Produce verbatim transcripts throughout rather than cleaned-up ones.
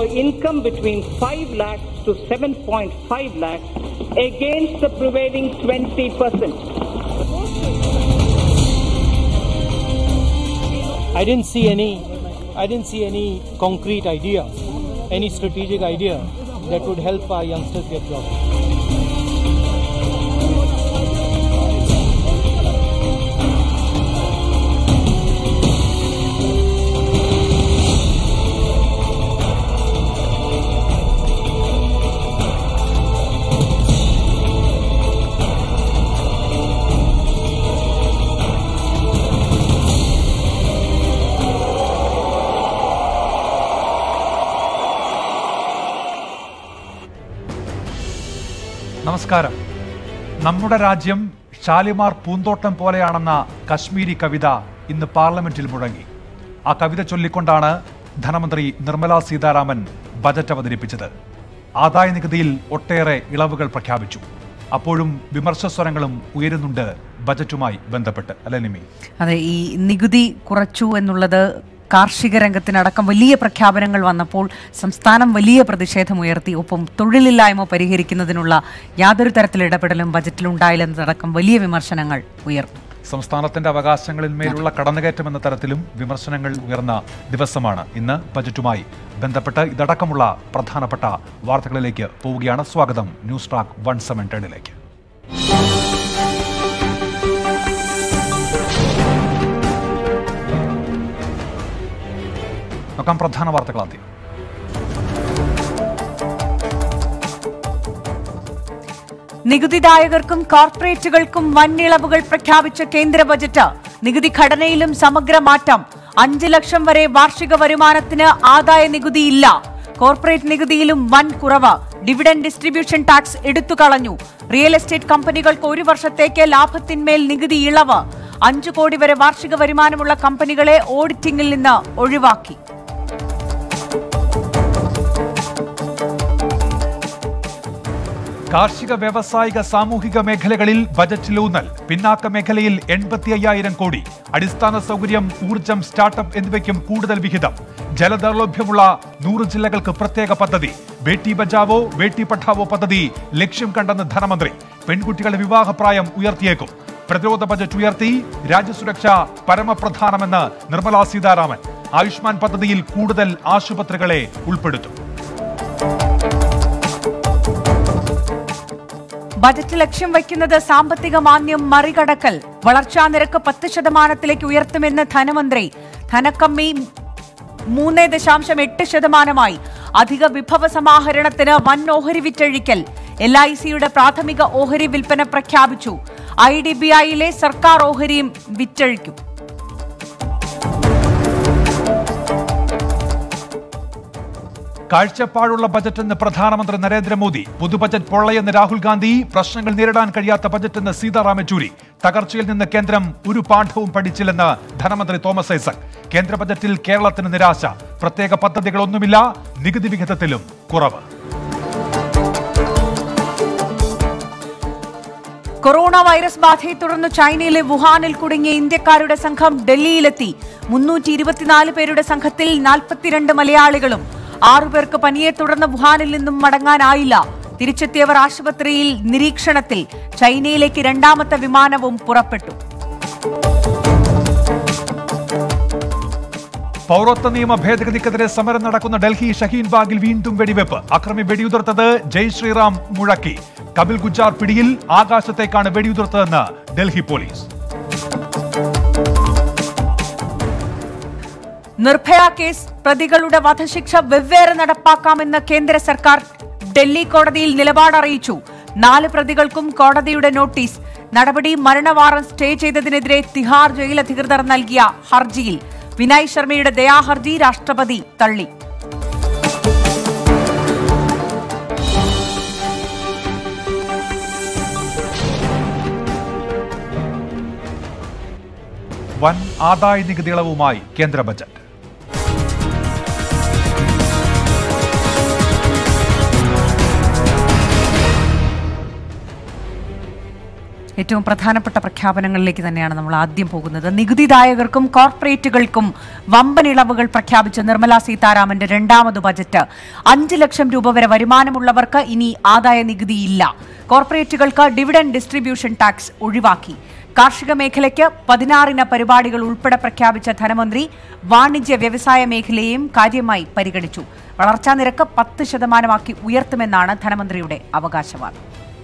income between five lakhs to seven point five lakhs against the prevailing twenty percent. I didn't see any I didn't see any concrete idea, any strategic idea that would help our youngsters get jobs. നമസ്കാരം. നമ്മുടെ രാജ്യം ഷാലിമാർ പൂന്തോട്ടം പോലെയാണെന്ന കശ്മീരി കവിത ഇന്ന് പാർലമെന്റിൽ മുഴങ്ങി. ആ കവിത ചൊല്ലിക്കൊണ്ടാണ് ധനമന്ത്രി Nirmala Sitharaman budget അവതരിപ്പിച്ചത്. ആദായ നികുതിയിൽ ഒട്ടേറെ ഇളവുകൾ പ്രഖ്യാപിച്ചു. അപ്പോഴും വിമർശസ്വരങ്ങളും ഉയരുന്നുണ്ട് ബജറ്റുമായി ബന്ധപ്പെട്ട്. അല്ലേ നിമി? അതെ, ഈ നികുതി കുറച്ചു എന്നുള്ളത് കാർഷിക രംഗത്തിനടക്കം വലിയ പ്രഖ്യാപനങ്ങൾ വന്നപ്പോൾ സംസ്ഥാനം വലിയ പ്രതിഷേധമുയർത്തി. ഒപ്പം തൊഴിലില്ലായ്മ പരിഹരിക്കുന്നതിനുള്ള യാതൊരു തരത്തിലുള്ള ഇടപെടലും ബജറ്റിലുണ്ടായില്ലെന്നതടക്കം വലിയ വിമർശനങ്ങൾ ഉയർന്നു. സംസ്ഥാനത്തിന്റെ അവകാശങ്ങളിന്മേലുള്ള കടന്നുകയറ്റം എന്ന തരത്തിലും വിമർശനങ്ങൾ ഉയർന്ന ദിവസമാണ് ഇന്ന്. ബജറ്റുമായി ബന്ധപ്പെട്ട് ഇതടക്കമുള്ള പ്രധാനപ്പെട്ട വാർത്തകളിലേക്ക് പോവുകയാണ്. സ്വാഗതം ന്യൂസ് ട്രാക്ക് വൺ സെവൻ ടെണിലേക്ക്. നോക്കാം പ്രധാന വാർത്തകൾ ആദ്യം. നികുതിദായകർക്കും കോർപ്പറേറ്റുകൾക്കും വൻ ഇളവുകൾ പ്രഖ്യാപിച്ച കേന്ദ്ര ബജറ്റ്. നികുതി ഘടനയിലും സമഗ്ര മാറ്റം. അഞ്ച് ലക്ഷം വരെ വാർഷിക വരുമാനത്തിന് ആദായ നികുതിയില്ല. കോർപ്പറേറ്റ് നികുതിയിലും വൻ കുറവ്. ഡിവിഡന്റ് ഡിസ്ട്രിബ്യൂഷൻ ടാക്സ് എടുത്തുകളഞ്ഞു. റിയൽ എസ്റ്റേറ്റ് കമ്പനികൾക്ക് ഒരു വർഷത്തേക്ക് ലാഭത്തിന്മേൽ നികുതി ഇളവ്. അഞ്ചു കോടി വരെ വാർഷിക വരുമാനമുള്ള കമ്പനികളെ ഓഡിറ്റിംഗിൽ നിന്ന് ഒഴിവാക്കി. കാർഷിക വ്യാവസായിക സാമൂഹിക മേഖലകളിൽ ബജറ്റിലൂന്നൽ. പിന്നാക്ക മേഖലയിൽ എൺപത്തി അയ്യായിരം കോടി. അടിസ്ഥാന സൗകര്യം, ഊർജ്ജം, സ്റ്റാർട്ടപ്പ് എന്നിവയ്ക്കും കൂടുതൽ വിഹിതം. ജലദൗർലഭ്യമുള്ള നൂറ് ജില്ലകൾക്ക് പ്രത്യേക പദ്ധതി. ബേട്ടി ബച്ചാവോ ബേട്ടി പഠാവോ പദ്ധതി ലക്ഷ്യം കണ്ടെന്ന് ധനമന്ത്രി. പെൺകുട്ടികളുടെ വിവാഹപ്രായം ഉയർത്തിയേക്കും. പ്രതിരോധ ബജറ്റ് ഉയർത്തി. രാജ്യസുരക്ഷ പരമപ്രധാനമെന്ന് നിർമ്മല സീതാരാമൻ. ആയുഷ്മാൻ പദ്ധതിയിൽ കൂടുതൽ ആശുപത്രികളെ ഉൾപ്പെടുത്തും. ബജറ്റ് ലക്ഷ്യം വയ്ക്കുന്നത് സാമ്പത്തിക മാന്ദ്യം മറികടക്കൽ. വളർച്ചാ നിരക്ക് പത്ത് ശതമാനത്തിലേക്ക് ഉയർത്തുമെന്ന് ധനമന്ത്രി. ധനക്കമ്മി മൂന്ന് ദശാംശം എട്ട് ശതമാനമായി. അധിക വിഭവ സമാഹരണത്തിന് വൻ ഓഹരി വിറ്റഴിക്കൽ. എൽ ഐ സിയുടെ പ്രാഥമിക ഓഹരി വിൽപ്പന പ്രഖ്യാപിച്ചു. ഐ ഡി ബി ഐയിലെ സർക്കാർ ഓഹരിയും വിറ്റഴിക്കും. കാഴ്ചപ്പാടുള്ള ബജറ്റെന്ന് പ്രധാനമന്ത്രി നരേന്ദ്രമോദി. പൊതുബജറ്റ് പൊള്ളയെന്ന് രാഹുൽ ഗാന്ധി. പ്രശ്നങ്ങൾ നേരിടാൻ കഴിയാത്ത ബജറ്റെന്ന് സീതാറാം യെച്ചൂരി. തകർച്ചയിൽ നിന്ന് കേന്ദ്രം ഒരു പാഠവും പഠിച്ചില്ലെന്ന് ധനമന്ത്രി തോമസ് ഐസക്. കേന്ദ്ര ബജറ്റിൽ കേരളത്തിന് നിരാശ. പ്രത്യേക പദ്ധതികളൊന്നുമില്ല. നികുതി വിഹിതത്തിലും കുറവ്. കൊറോണ വൈറസ് ബാധയെ തുടർന്ന് ചൈനയിലെ വുഹാനിൽ കുടുങ്ങിയ ഇന്ത്യക്കാരുടെ സംഘം ഡൽഹിയിലെത്തി. മുന്നൂറ്റി ഇരുപത്തിനാല് പേരുടെ സംഘത്തിൽ നാൽപ്പത്തിരണ്ട് മലയാളികളും. ആറുപേർക്ക് പനിയെ തുടർന്ന് വുഹാനിൽ നിന്നും മടങ്ങാനായില്ല. തിരിച്ചെത്തിയവർ ആശുപത്രിയിൽ നിരീക്ഷണത്തിൽ. ചൈനയിലേക്ക് രണ്ടാമത്തെ വിമാനവും പുറപ്പെട്ടു. പൗരത്വ നിയമ ഭേദഗതിക്കെതിരെ സമരം നടക്കുന്ന ഡൽഹി ഷഹീൻബാഗിൽ വീണ്ടും വെടിവെപ്പ്. അക്രമി വെടിയുതിർത്തത് ജയ് ശ്രീറാം മുഴക്കി. കപിൽ ഗുജ്ജാർ പിടിയിൽ. ആകാശത്തേക്കാണ് വെടിയുതിർത്തതെന്ന് ഡൽഹി പോലീസ്. നിർഭയ കേസ് പ്രതികളുടെ വധശിക്ഷ വെവ്വേറെ നടപ്പാക്കാമെന്ന് കേന്ദ്ര സർക്കാർ ഡൽഹി കോടതിയിൽ നിലപാട് അറിയിച്ചു. നാല് പ്രതികൾക്കും കോടതിയുടെ നോട്ടീസ്. നടപടി മരണവാറന്റ് സ്റ്റേ ചെയ്തതിനെതിരെ തിഹാർ ജയിൽ അധികൃതർ നൽകിയ ഹർജിയിൽ. വിനയ് ശർമ്മയുടെ ദയാഹർജി രാഷ്ട്രപതി തള്ളി. വൻ ആദായ നികുതി ഇളവുമായി കേന്ദ്ര ബജറ്റ്. ഏറ്റവും പ്രധാനപ്പെട്ട പ്രഖ്യാപനങ്ങളിലേക്ക് തന്നെയാണ് നമ്മൾ ആദ്യം പോകുന്നത്. നികുതിദായകർക്കും കോർപ്പറേറ്റുകൾക്കും വമ്പൻ ഇളവുകൾ പ്രഖ്യാപിച്ച നിർമ്മല സീതാരാമന്റെ രണ്ടാമത് ബജറ്റ്. അഞ്ച് ലക്ഷം രൂപ വരെ വരുമാനമുള്ളവർക്ക് ഇനി ആദായ നികുതിയില്ല. കോർപ്പറേറ്റുകൾക്ക് ഡിവിഡൻഡ് ഡിസ്ട്രിബ്യൂഷൻ ടാക്സ് ഒഴിവാക്കി. കാർഷിക മേഖലയ്ക്ക് പതിനാറിന പരിപാടികൾ ഉൾപ്പെടെ പ്രഖ്യാപിച്ച ധനമന്ത്രി വാണിജ്യ വ്യവസായ മേഖലയെയും കാര്യമായി പരിഗണിച്ചു. വളർച്ചാ നിരക്ക് പത്ത് ശതമാനമാക്കി ഉയർത്തുമെന്നാണ് ധനമന്ത്രിയുടെ അവകാശവാദം.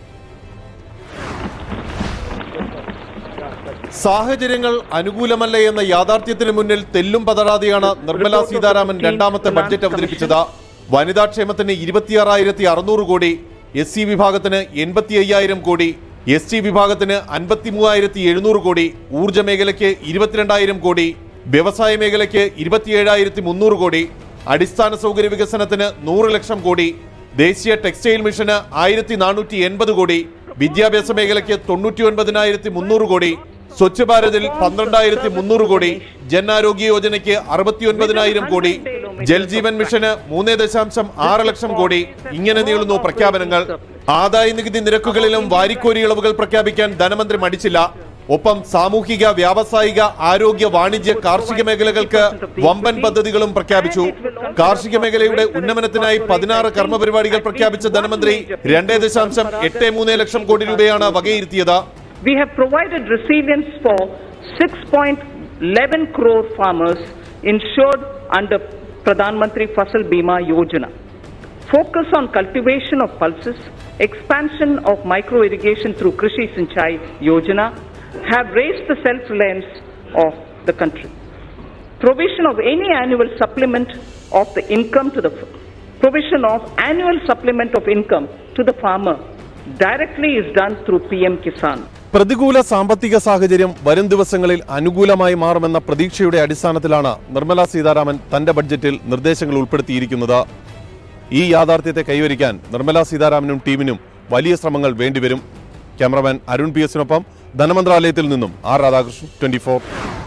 സാഹചര്യങ്ങൾ അനുകൂലമല്ല എന്ന യാഥാർത്ഥ്യത്തിന് മുന്നിൽ തെല്ലും പതറാതെയാണ് നിർമ്മല സീതാരാമൻ രണ്ടാമത്തെ ബഡ്ജറ്റ് അവതരിപ്പിച്ചത്. വനിതാ ക്ഷേമത്തിന് ഇരുപത്തിയാറായിരത്തി അറുന്നൂറ് കോടി, എസ് സി വിഭാഗത്തിന് എൺപത്തി അയ്യായിരം കോടി, എസ് ടി വിഭാഗത്തിന് അൻപത്തി മൂവായിരത്തി എഴുന്നൂറ് കോടി, ഊർജ്ജ മേഖലയ്ക്ക് ഇരുപത്തിരണ്ടായിരം കോടി, വ്യവസായ മേഖലയ്ക്ക് ഇരുപത്തിയേഴായിരത്തി മുന്നൂറ് കോടി, അടിസ്ഥാന സൗകര്യ വികസനത്തിന് നൂറ് ലക്ഷം കോടി, ദേശീയ ടെക്സ്റ്റൈൽ മിഷന് ആയിരത്തി നാനൂറ്റി എൺപത് കോടി, വിദ്യാഭ്യാസ മേഖലയ്ക്ക് തൊണ്ണൂറ്റി ഒൻപതിനായിരത്തി മുന്നൂറ് കോടി, സ്വച്ഛ് ഭാരതിൽ പന്ത്രണ്ടായിരത്തി മുന്നൂറ് കോടി, ജൻ ആരോഗ്യ യോജനയ്ക്ക് അറുപത്തി ഒൻപതിനായിരം കോടി, ജൽജീവൻ മിഷന് മൂന്ന് ദശാംശം ആറ് ലക്ഷം കോടി. ഇങ്ങനെ നീളുന്നു പ്രഖ്യാപനങ്ങൾ. ആദായ നികുതി നിരക്കുകളിലും വാരിക്കോരി ഇളവുകൾ പ്രഖ്യാപിക്കാൻ ധനമന്ത്രി മടിച്ചില്ല. ഒപ്പം സാമൂഹിക, വ്യാവസായിക, ആരോഗ്യ, വാണിജ്യ, കാർഷിക മേഖലകൾക്ക് വമ്പൻ പദ്ധതികളും പ്രഖ്യാപിച്ചു. കാർഷിക മേഖലയുടെ ഉന്നമനത്തിനായി പതിനാറ് കർമ്മപരിപാടികൾ പ്രഖ്യാപിച്ച ധനമന്ത്രി രണ്ടേ ദശാംശം എട്ട് മൂന്ന് ലക്ഷം കോടി രൂപയാണ് വകയിരുത്തിയത്. We have provided resilience for six point one one crore farmers insured under Pradhan Mantri Fasal Bima Yojana. Focus on cultivation of pulses, expansion of micro irrigation through Krishi Sinchai Yojana have raised the self-reliance of the country. Provision of any annual supplement of the income to the provision of annual supplement of income to the farmer directly is done through P M Kisan. പ്രതികൂല സാമ്പത്തിക സാഹചര്യം വരും ദിവസങ്ങളിൽ അനുകൂലമായി മാറുമെന്ന പ്രതീക്ഷയുടെ അടിസ്ഥാനത്തിലാണ് നിർമ്മല സീതാരാമൻ തന്റെ ബഡ്ജറ്റിൽ നിർദ്ദേശങ്ങൾ ഉൾപ്പെടുത്തിയിരിക്കുന്നത്. ഈ യാഥാർത്ഥ്യത്തെ കൈവരിക്കാൻ നിർമ്മല സീതാരാമനും ടീമിനും വലിയ ശ്രമങ്ങൾ വേണ്ടിവരും. ക്യാമറമാൻ അരുൺ പി എസിനൊപ്പം ധനമന്ത്രാലയത്തിൽ നിന്നും ആർ രാധാകൃഷ്ണൻ, ട്വന്റി ഫോർ.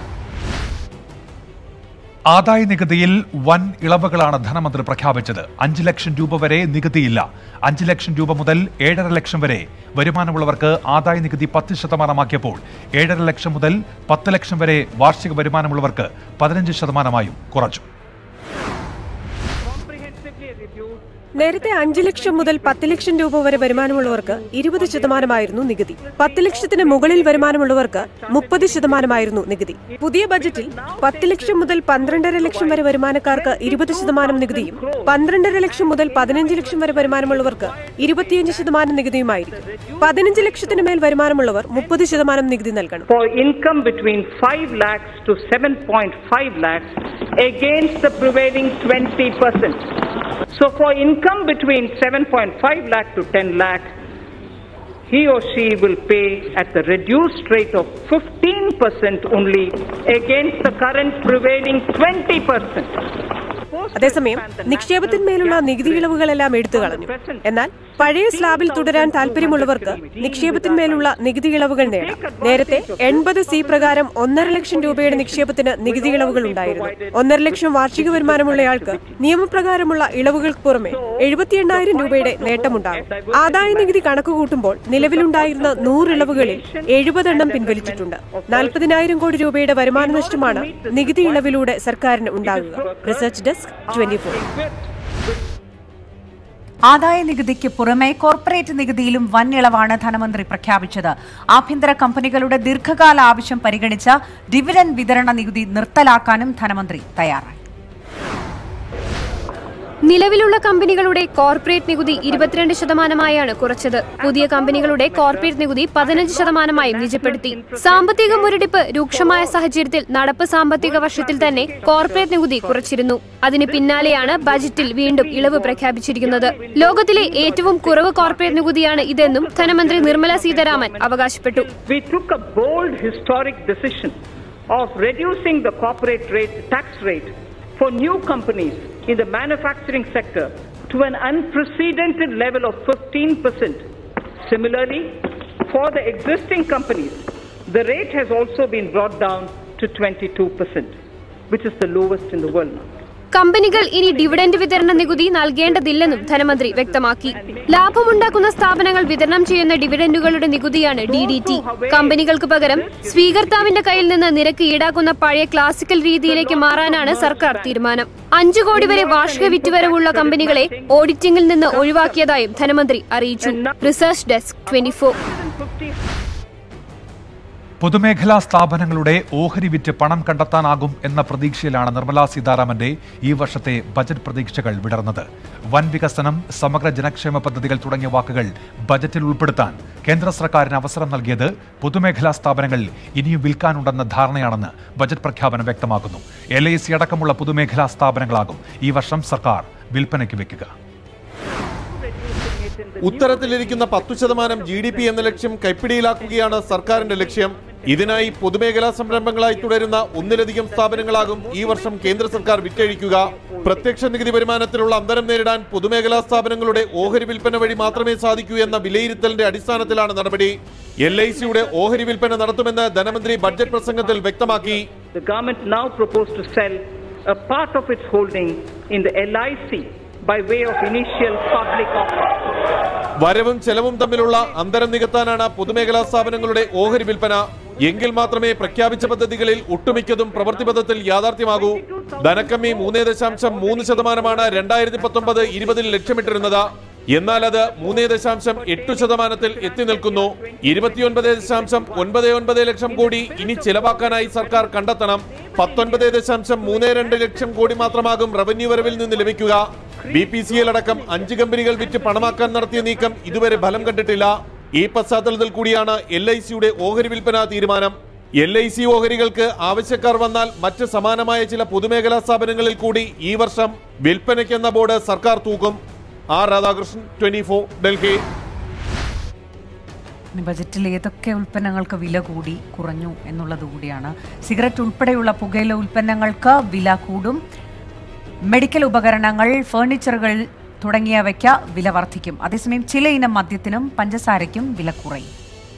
ആദായ നികുതിയിൽ വൻ ഇളവുകളാണ് ധനമന്ത്രി പ്രഖ്യാപിച്ചത്. അഞ്ച് ലക്ഷം രൂപ വരെ നികുതിയില്ല. അഞ്ച് ലക്ഷം രൂപ മുതൽ ഏഴര ലക്ഷം വരെ വരുമാനമുള്ളവർക്ക് ആദായ നികുതി പത്ത് ശതമാനമാക്കിയപ്പോൾ ഏഴര ലക്ഷം മുതൽ പത്ത് ലക്ഷം വരെ വാർഷിക വരുമാനമുള്ളവർക്ക് പതിനഞ്ച് ശതമാനമായും കുറച്ചു. നേരത്തെ അഞ്ചു ലക്ഷം മുതൽ പത്ത് ലക്ഷം രൂപ വരെ വരുമാനമുള്ളവർക്ക് ഇരുപത് ശതമാനമായിരുന്നു നികുതി. പത്ത് ലക്ഷത്തിന് മുകളിൽ വരുമാനമുള്ളവർക്ക് മുപ്പത് ശതമാനമായിരുന്നു നികുതി. പുതിയ ബജറ്റിൽ പത്ത് ലക്ഷം മുതൽ പന്ത്രണ്ടര ലക്ഷം വരെ വരുമാനക്കാർക്ക് ഇരുപത് ശതമാനം നികുതിയും പന്ത്രണ്ടര ലക്ഷം മുതൽ പതിനഞ്ച് ലക്ഷം വരെ വരുമാനമുള്ളവർക്ക് ഇരുപത്തിയഞ്ച് ശതമാനം നികുതിയുമായിരിക്കും. പതിനഞ്ച് ലക്ഷത്തിന് മേൽ വരുമാനമുള്ളവർ മുപ്പത് ശതമാനം നികുതി നൽകണം. For income between five lakhs to seven point five lakhs against the prevailing twenty percent. So for income between seven point five lakh to ten lakh, he or she will pay at the reduced rate of fifteen percent only against the current prevailing twenty percent. അതേസമയം നിക്ഷേപത്തിന്മേലുള്ള നികുതി ഇളവുകളെല്ലാം എടുത്തു കളഞ്ഞു. എന്നാൽ പഴയ സ്ലാബിൽ തുടരാൻ താൽപര്യമുള്ളവർക്ക് നിക്ഷേപത്തിന്മേലുള്ള നികുതി ഇളവുകൾ നേടാം. നേരത്തെ എൺപത് സി പ്രകാരം ഒന്നര ലക്ഷം രൂപയുടെ നിക്ഷേപത്തിന് നികുതി ഇളവുകൾ ഉണ്ടായിരുന്നു. ഒന്നര ലക്ഷം വാർഷിക വരുമാനമുള്ളയാൾക്ക് നിയമപ്രകാരമുള്ള ഇളവുകൾക്ക് പുറമെ എഴുപത്തി എണ്ണായിരം രൂപയുടെ നേട്ടമുണ്ടാകും. ആദായ നികുതി കണക്ക് കൂട്ടുമ്പോൾ നിലവിലുണ്ടായിരുന്ന നൂറ് ഇളവുകളിൽ എഴുപതെണ്ണം പിൻവലിച്ചിട്ടുണ്ട്. നാൽപ്പതിനായിരം കോടി രൂപയുടെ വരുമാന നഷ്ടമാണ് നികുതി ഇളവിലൂടെ സർക്കാരിന് ഉണ്ടാകുക. Research desk, twenty four. ആദായ നികുതിക്ക് പുറമെ കോർപ്പറേറ്റ് നികുതിയിലും വൻ ഇളവാണ് ധനമന്ത്രി പ്രഖ്യാപിച്ചത്. ആഭ്യന്തര കമ്പനികളുടെ ദീർഘകാല ആവശ്യം പരിഗണിച്ച ഡിവിഡൻഡ് വിതരണ നികുതി നിർത്തലാക്കാനും ധനമന്ത്രി തയ്യാറായി. നിലവിലുള്ള കമ്പനികളുടെ കോർപ്പറേറ്റ് നികുതി ഇരുപത്തിരണ്ട് ശതമാനമായാണ് കുറച്ചത്. പുതിയ കമ്പനികളുടെ കോർപ്പറേറ്റ് നികുതി പതിനഞ്ച് ശതമാനമായും നിജപ്പെടുത്തി. സാമ്പത്തിക മുരടിപ്പ് രൂക്ഷമായ സാഹചര്യത്തിൽ നടപ്പ് സാമ്പത്തിക വർഷത്തിൽ തന്നെ കോർപ്പറേറ്റ് നികുതി കുറച്ചിരുന്നു. അതിന് പിന്നാലെയാണ് ബജറ്റിൽ വീണ്ടും ഇളവ് പ്രഖ്യാപിച്ചിരിക്കുന്നത്. ലോകത്തിലെ ഏറ്റവും കുറവ് കോർപ്പറേറ്റ് നികുതിയാണ് ഇതെന്നും ധനമന്ത്രി നിർമ്മല സീതാരാമൻ അവകാശപ്പെട്ടു. We took a bold historic decision of reducing the corporate rate, tax rate for new companies in the manufacturing sector to an unprecedented level of fifteen percent. Similarly, for the existing companies, the rate has also been brought down to twenty-two percent, which is the lowest in the world now. കമ്പനികൾ ഇനി dividend വിതരണ നികുതി നൽകേണ്ടതില്ലെന്നും ധനമന്ത്രി വ്യക്തമാക്കി. ലാഭമുണ്ടാക്കുന്ന സ്ഥാപനങ്ങൾ വിതരണം ചെയ്യുന്ന ഡിവിഡന്റുകളുടെ നികുതിയാണ് ഡി ഡി ടി. കമ്പനികൾക്ക് പകരം സ്വീകർത്താവിന്റെ കയ്യിൽ നിന്ന് നിരക്ക് ഈടാക്കുന്ന പഴയ ക്ലാസിക്കൽ രീതിയിലേക്ക് മാറാനാണ് സർക്കാർ തീരുമാനം. അഞ്ചു കോടി വരെ വാർഷിക വിറ്റുവരവുള്ള കമ്പനികളെ ഓഡിറ്റിംഗിൽ നിന്ന് ഒഴിവാക്കിയതായും ധനമന്ത്രി അറിയിച്ചു. Research desk twenty four. പൊതുമേഖലാ സ്ഥാപനങ്ങളുടെ ഓഹരി വിറ്റ് പണം കണ്ടെത്താനാകും എന്ന പ്രതീക്ഷയിലാണ് നിർമ്മലാ സീതാരാമന്റെ ഈ വർഷത്തെ ബജറ്റ് പ്രതീക്ഷകൾ വിടർന്നത്. വൻ വികസനം, സമഗ്ര ജനക്ഷേമ പദ്ധതികൾ തുടങ്ങിയ വാക്കുകൾ ബജറ്റിൽ ഉൾപ്പെടുത്താൻ കേന്ദ്ര സർക്കാരിന് അവസരം നൽകിയത് പൊതുമേഖലാ സ്ഥാപനങ്ങൾ ഇനിയും വിൽക്കാനുണ്ടെന്ന ധാരണയാണെന്ന് ബജറ്റ് പ്രഖ്യാപനം വ്യക്തമാക്കുന്നു. എൽ ഐ സി അടക്കമുള്ള പൊതുമേഖലാ സ്ഥാപനങ്ങളാകും ഈ വർഷം സർക്കാർ വിൽപ്പനയ്ക്ക് വെക്കുക. ഉത്തരത്തിലിരിക്കുന്ന പത്തു ശതമാനം ജി ഡി പി എന്ന ലക്ഷ്യം കൈപ്പിടിയിലാക്കുകയാണ് സർക്കാരിന്റെ ലക്ഷ്യം. ഇതിനായി പൊതുമേഖലാ സംരംഭങ്ങളായി തുടരുന്ന ഒന്നിലധികം സ്ഥാപനങ്ങളാകും ഈ വർഷം കേന്ദ്ര സർക്കാർ വിറ്റഴിക്കുക. പ്രത്യക്ഷ നികുതി വരുമാനത്തിലുള്ള അന്തരം നേരിടാൻ പൊതുമേഖലാ സ്ഥാപനങ്ങളുടെ ഓഹരി വിൽപ്പന വഴി മാത്രമേ സാധിക്കൂ എന്ന വിലയിരുത്തലിന്റെ അടിസ്ഥാനത്തിലാണ് നടപടി. എൽ ഐ സിയുടെ ഓഹരി വിൽപ്പന നടത്തുമെന്ന് ധനമന്ത്രി ബഡ്ജറ്റ് പ്രസംഗത്തിൽ വ്യക്തമാക്കി. The government now proposed to sell a part of its holding in the L I C by way of initial public offer. വരവും ചെലവും തമ്മിലുള്ള അന്തരം നികത്താനാണ് പൊതുമേഖലാ സ്ഥാപനങ്ങളുടെ ഓഹരി വിൽപ്പന. എങ്കിൽ മാത്രമേ പ്രഖ്യാപിച്ച പദ്ധതികളിൽ ഒട്ടുമിക്കതും പ്രവൃത്തിപഥത്തിൽ യാഥാർത്ഥ്യമാകൂ. ധനക്കമ്മി മൂന്ന് ദശാംശം മൂന്ന് ശതമാനമാണ് രണ്ടായിരത്തി പത്തൊമ്പത് ഇരുപതിൽ ലക്ഷ്യമിട്ടിരുന്നത്. എന്നാൽ അത് മൂന്ന് ദശാംശം എട്ട് ശതമാനത്തിൽ എത്തി നിൽക്കുന്നു. ഇരുപത്തിയൊൻപത് ദശാംശം ഒൻപത് ഒൻപത് ലക്ഷം കോടി ഇനി ചെലവാക്കാനായി സർക്കാർ കണ്ടെത്തണം. പത്തൊൻപത് ദശാംശം മൂന്ന് രണ്ട് ലക്ഷം കോടി മാത്രമാകും റവന്യൂ വരവിൽ നിന്ന് ലഭിക്കുക. ബി പി സി എൽ അടക്കം അഞ്ച് കമ്പനികൾ വിറ്റ് പണമാക്കാൻ നടത്തിയ നീക്കം ഇതുവരെ ഫലം കണ്ടിട്ടില്ല. ഈ പശ്ചാത്തലത്തിൽ കൂടിയാണ് എൽ ഐ സിയുടെ ഓഹരി വിൽപ്പന തീരുമാനം. എൽ ഐ സി ഓഹരികൾക്ക് ആവശ്യക്കാർ വന്നാൽ മറ്റ് സമാനമായ ചില പൊതുമേഖലാ സ്ഥാപനങ്ങളിൽ കൂടി ഈ വർഷം വിൽപ്പനയ്ക്കെന്ന ബോർഡ് സർക്കാർ തൂക്കും. R Radhakrishnan, twenty four, Delhi. ബജറ്റിൽ ഏതൊക്കെ ഉൽപ്പന്നങ്ങൾക്ക് വില കൂടി കുറഞ്ഞു എന്നുള്ളത് കൂടിയാണ്. സിഗരറ്റ് ഉൾപ്പെടെയുള്ള പുകയില ഉൽപ്പന്നങ്ങൾക്ക് വില കൂടും. മെഡിക്കൽ ഉപകരണങ്ങൾ, ഫർണിച്ചറുകൾ തുടങ്ങിയവയ്ക്ക് വില വർദ്ധിക്കും. അതേസമയം ചില ഇനം മദ്യത്തിനും പഞ്ചസാരയ്ക്കും വില കുറയും.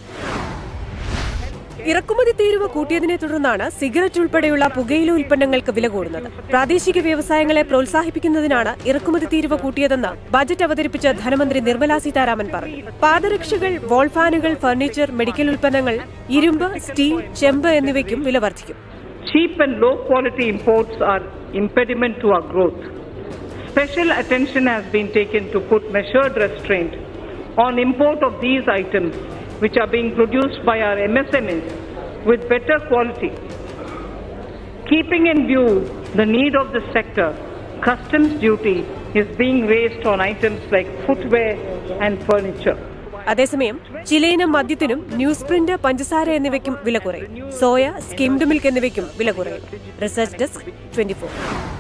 ഇറക്കുമതി തീരുവ കൂട്ടിയതിനെ തുടർന്നാണ് സിഗരറ്റ് ഉൾപ്പെടെയുള്ള പുകയില ഉൽപ്പന്നങ്ങൾക്ക് വില കൂടുന്നത്. പ്രാദേശിക വ്യവസായങ്ങളെ പ്രോത്സാഹിപ്പിക്കുന്നതിനാണ് ഇറക്കുമതി തീരുവ കൂട്ടിയതെന്ന് ബജറ്റ് അവതരിപ്പിച്ച ധനമന്ത്രി നിർമ്മലാ സീതാരാമൻ പറഞ്ഞു. പാദരക്ഷകൾ, വോൾ ഫാനുകൾ, ഫർണിച്ചർ, മെഡിക്കൽ ഉൽപ്പന്നങ്ങൾ, ഇരുമ്പ്, സ്റ്റീൽ, ചെമ്പ് എന്നിവയ്ക്കും വില വർദ്ധിക്കും. Cheap and low quality imports are impediment to our growth. Special attention has been taken to put measured restraint on import of these items which are being produced by our M S M Es with better quality. Keeping in view the need of the sector, customs duty is being raised on items like footwear and furniture. അതേസമയം ചിലയിനം മദ്യത്തിനും news print, പഞ്ചസാര എന്നിവയ്ക്കും വില കുറയും. Soya, skimmed milk എന്നിവയ്ക്കും വില കുറയും. Research desk twenty four.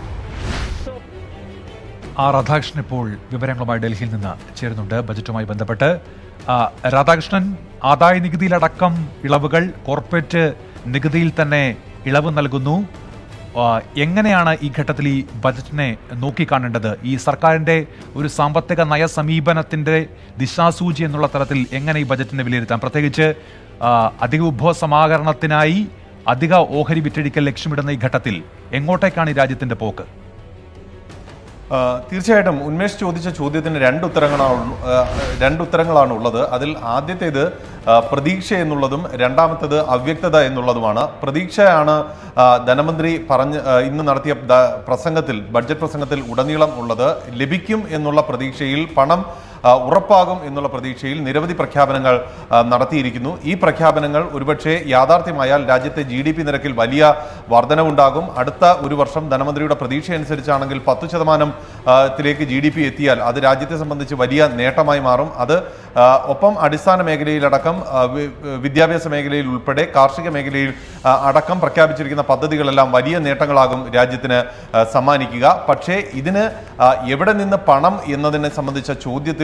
R Radhakrishnan ഇപ്പോൾ വിവരങ്ങളുമായി ഡൽഹിയിൽ നിന്ന് ചേരുന്നുണ്ട് ബജറ്റുമായി ബന്ധപ്പെട്ട്. രാധാകൃഷ്ണൻ, ആദായ നികുതിയിലടക്കം ഇളവുകൾ, കോർപ്പറേറ്റ് നികുതിയിൽ തന്നെ ഇളവ് നൽകുന്നു. എങ്ങനെയാണ് ഈ ഘട്ടത്തിൽ ഈ ബജറ്റിനെ നോക്കിക്കാണേണ്ടത്? ഈ സർക്കാരിൻ്റെ ഒരു സാമ്പത്തിക നയ സമീപനത്തിൻ്റെ ദിശാസൂചി എന്നുള്ള തരത്തിൽ എങ്ങനെ ഈ ബജറ്റിനെ വിലയിരുത്താം? പ്രത്യേകിച്ച് അധിക വിഭവ സമാഹരണത്തിനായി അധിക ഓഹരി വിറ്റഴിക്കൽ ലക്ഷ്യമിടുന്ന ഈ ഘട്ടത്തിൽ എങ്ങോട്ടേക്കാണ് ഈ രാജ്യത്തിൻ്റെ പോക്ക്? തീർച്ചയായിട്ടും ഉന്മേഷ് ചോദിച്ച ചോദ്യത്തിന് രണ്ട് ഉത്തരങ്ങളാണ് രണ്ട് ഉത്തരങ്ങളാണ് ഉള്ളത്. അതിൽ ആദ്യത്തേത് പ്രതീക്ഷ എന്നുള്ളതും രണ്ടാമത്തേത് അവ്യക്തത എന്നുള്ളതുമാണ്. പ്രതീക്ഷയാണ് ധനമന്ത്രി പറഞ്ഞ് ഇന്ന് നടത്തിയ പ്രസംഗത്തിൽ, ബഡ്ജറ്റ് പ്രസംഗത്തിൽ ഉടനീളം ഉള്ളത്. ലഭിക്കും എന്നുള്ള പ്രതീക്ഷയിൽ, പണം ഉറപ്പാകും എന്നുള്ള പ്രതീക്ഷയിൽ നിരവധി പ്രഖ്യാപനങ്ങൾ നടത്തിയിരിക്കുന്നു. ഈ പ്രഖ്യാപനങ്ങൾ ഒരുപക്ഷെ യാഥാർത്ഥ്യമായാൽ രാജ്യത്തെ ജി ഡി പി നിരക്കിൽ വലിയ വർധനവുണ്ടാകും. അടുത്ത ഒരു വർഷം ധനമന്ത്രിയുടെ പ്രതീക്ഷ അനുസരിച്ചാണെങ്കിൽ പത്തു ശതമാനം ത്തിലേക്ക് ജി ഡി പി എത്തിയാൽ അത് രാജ്യത്തെ സംബന്ധിച്ച് വലിയ നേട്ടമായി മാറും. അത് ഒപ്പം അടിസ്ഥാന മേഖലയിലടക്കം, വിദ്യാഭ്യാസ മേഖലയിൽ ഉൾപ്പെടെ, കാർഷിക മേഖലയിൽ അടക്കം പ്രഖ്യാപിച്ചിരിക്കുന്ന പദ്ധതികളെല്ലാം വലിയ നേട്ടങ്ങളാകും രാജ്യത്തിന് സമ്മാനിക്കുക. പക്ഷേ ഇതിന് എവിടെ നിന്ന് പണം എന്നതിനെ സംബന്ധിച്ച ചോദ്യത്തിൽ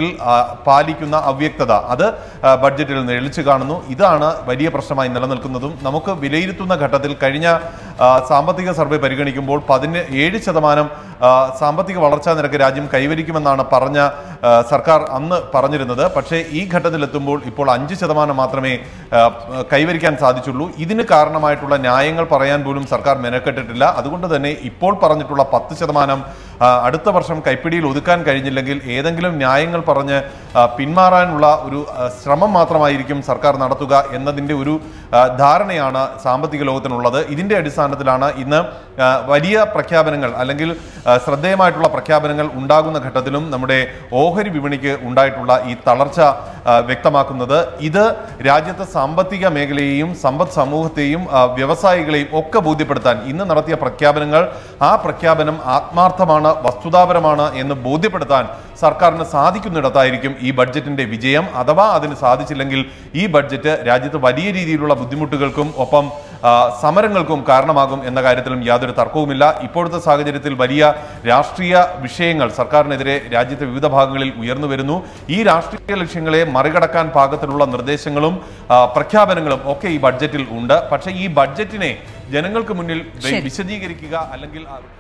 പാലിക്കുന്ന അവ്യക്തത അത് ബഡ്ജറ്റിൽ നിഴലിച്ചു കാണുന്നു. ഇതാണ് വലിയ പ്രശ്നമായി നിലനിൽക്കുന്നതും. നമുക്ക് വിലയിരുത്തുന്ന ഘട്ടത്തിൽ കഴിഞ്ഞ സാമ്പത്തിക സർവേ പരിഗണിക്കുമ്പോൾ പതിന് ഏഴ് ശതമാനം സാമ്പത്തിക വളർച്ചാ നിരക്ക് രാജ്യം കൈവരിക്കുമെന്നാണ് പറഞ്ഞ സർക്കാർ അന്ന് പറഞ്ഞിരുന്നത്. പക്ഷേ ഈ ഘട്ടത്തിലെത്തുമ്പോൾ ഇപ്പോൾ അഞ്ച് ശതമാനം മാത്രമേ കൈവരിക്കാൻ സാധിച്ചുള്ളൂ. ഇതിന് കാരണമായിട്ടുള്ള ന്യായങ്ങൾ പറയാൻ പോലും സർക്കാർ മെനക്കെട്ടിട്ടില്ല. അതുകൊണ്ട് തന്നെ ഇപ്പോൾ പറഞ്ഞിട്ടുള്ള പത്ത് ശതമാനം അടുത്ത വർഷം കൈപ്പിടിയിൽ ഒതുക്കാൻ കഴിഞ്ഞില്ലെങ്കിൽ ഏതെങ്കിലും ന്യായങ്ങൾ പറഞ്ഞ് പിന്മാറാനുള്ള ഒരു ശ്രമം മാത്രമായിരിക്കും സർക്കാർ നടത്തുക എന്നതിൻ്റെ ഒരു ധാരണയാണ് സാമ്പത്തിക ലോകത്തിനുള്ളത്. ഇതിൻ്റെ അടിസ്ഥാനത്തിലാണ് ഇന്ന് വലിയ പ്രഖ്യാപനങ്ങൾ അല്ലെങ്കിൽ ശ്രദ്ധേയമായിട്ടുള്ള പ്രഖ്യാപനങ്ങൾ ഉണ്ടാകുന്ന ഘട്ടത്തിലും നമ്മുടെ ഓഹരി വിപണിക്ക് ഉണ്ടായിട്ടുള്ള ഈ തളർച്ച വ്യക്തമാക്കുന്നത്. ഇത് രാജ്യത്തെ സാമ്പത്തിക മേഖലയെയും സമ്പദ് സമൂഹത്തെയും വ്യവസായികളെയും ഒക്കെ ബോധ്യപ്പെടുത്താൻ ഇന്ന് നടത്തിയ പ്രഖ്യാപനങ്ങൾ ആ പ്രഖ്യാപനം ആത്മാർത്ഥമാണ്, വസ്തുതാപരമാണ് എന്ന് ബോധ്യപ്പെടുത്താൻ സർക്കാരിന് സാധിക്കുന്നിടത്തായിരിക്കും ഈ ബഡ്ജറ്റിന്റെ വിജയം. അഥവാ അതിന് സാധിച്ചില്ലെങ്കിൽ ഈ ബഡ്ജറ്റ് രാജ്യത്ത് വലിയ രീതിയിലുള്ള ബുദ്ധിമുട്ടുകൾക്കും ഒപ്പം സമരങ്ങൾക്കും കാരണമാകും എന്ന കാര്യത്തിലും യാതൊരു തർക്കവുമില്ല. ഇപ്പോഴത്തെ സാഹചര്യത്തിൽ വലിയ രാഷ്ട്രീയ വിഷയങ്ങൾ സർക്കാരിനെതിരെ രാജ്യത്തെ വിവിധ ഭാഗങ്ങളിൽ ഉയർന്നു വരുന്നു. ഈ രാഷ്ട്രീയ ലക്ഷ്യങ്ങളെ മറികടക്കാൻ പാകത്തിലുള്ള നിർദ്ദേശങ്ങളും പ്രഖ്യാപനങ്ങളും ഒക്കെ ഈ ബഡ്ജറ്റിൽ ഉണ്ട്. പക്ഷേ ഈ ബഡ്ജറ്റിനെ ജനങ്ങൾക്ക് മുന്നിൽ വിശദീകരിക്കുക അല്ലെങ്കിൽ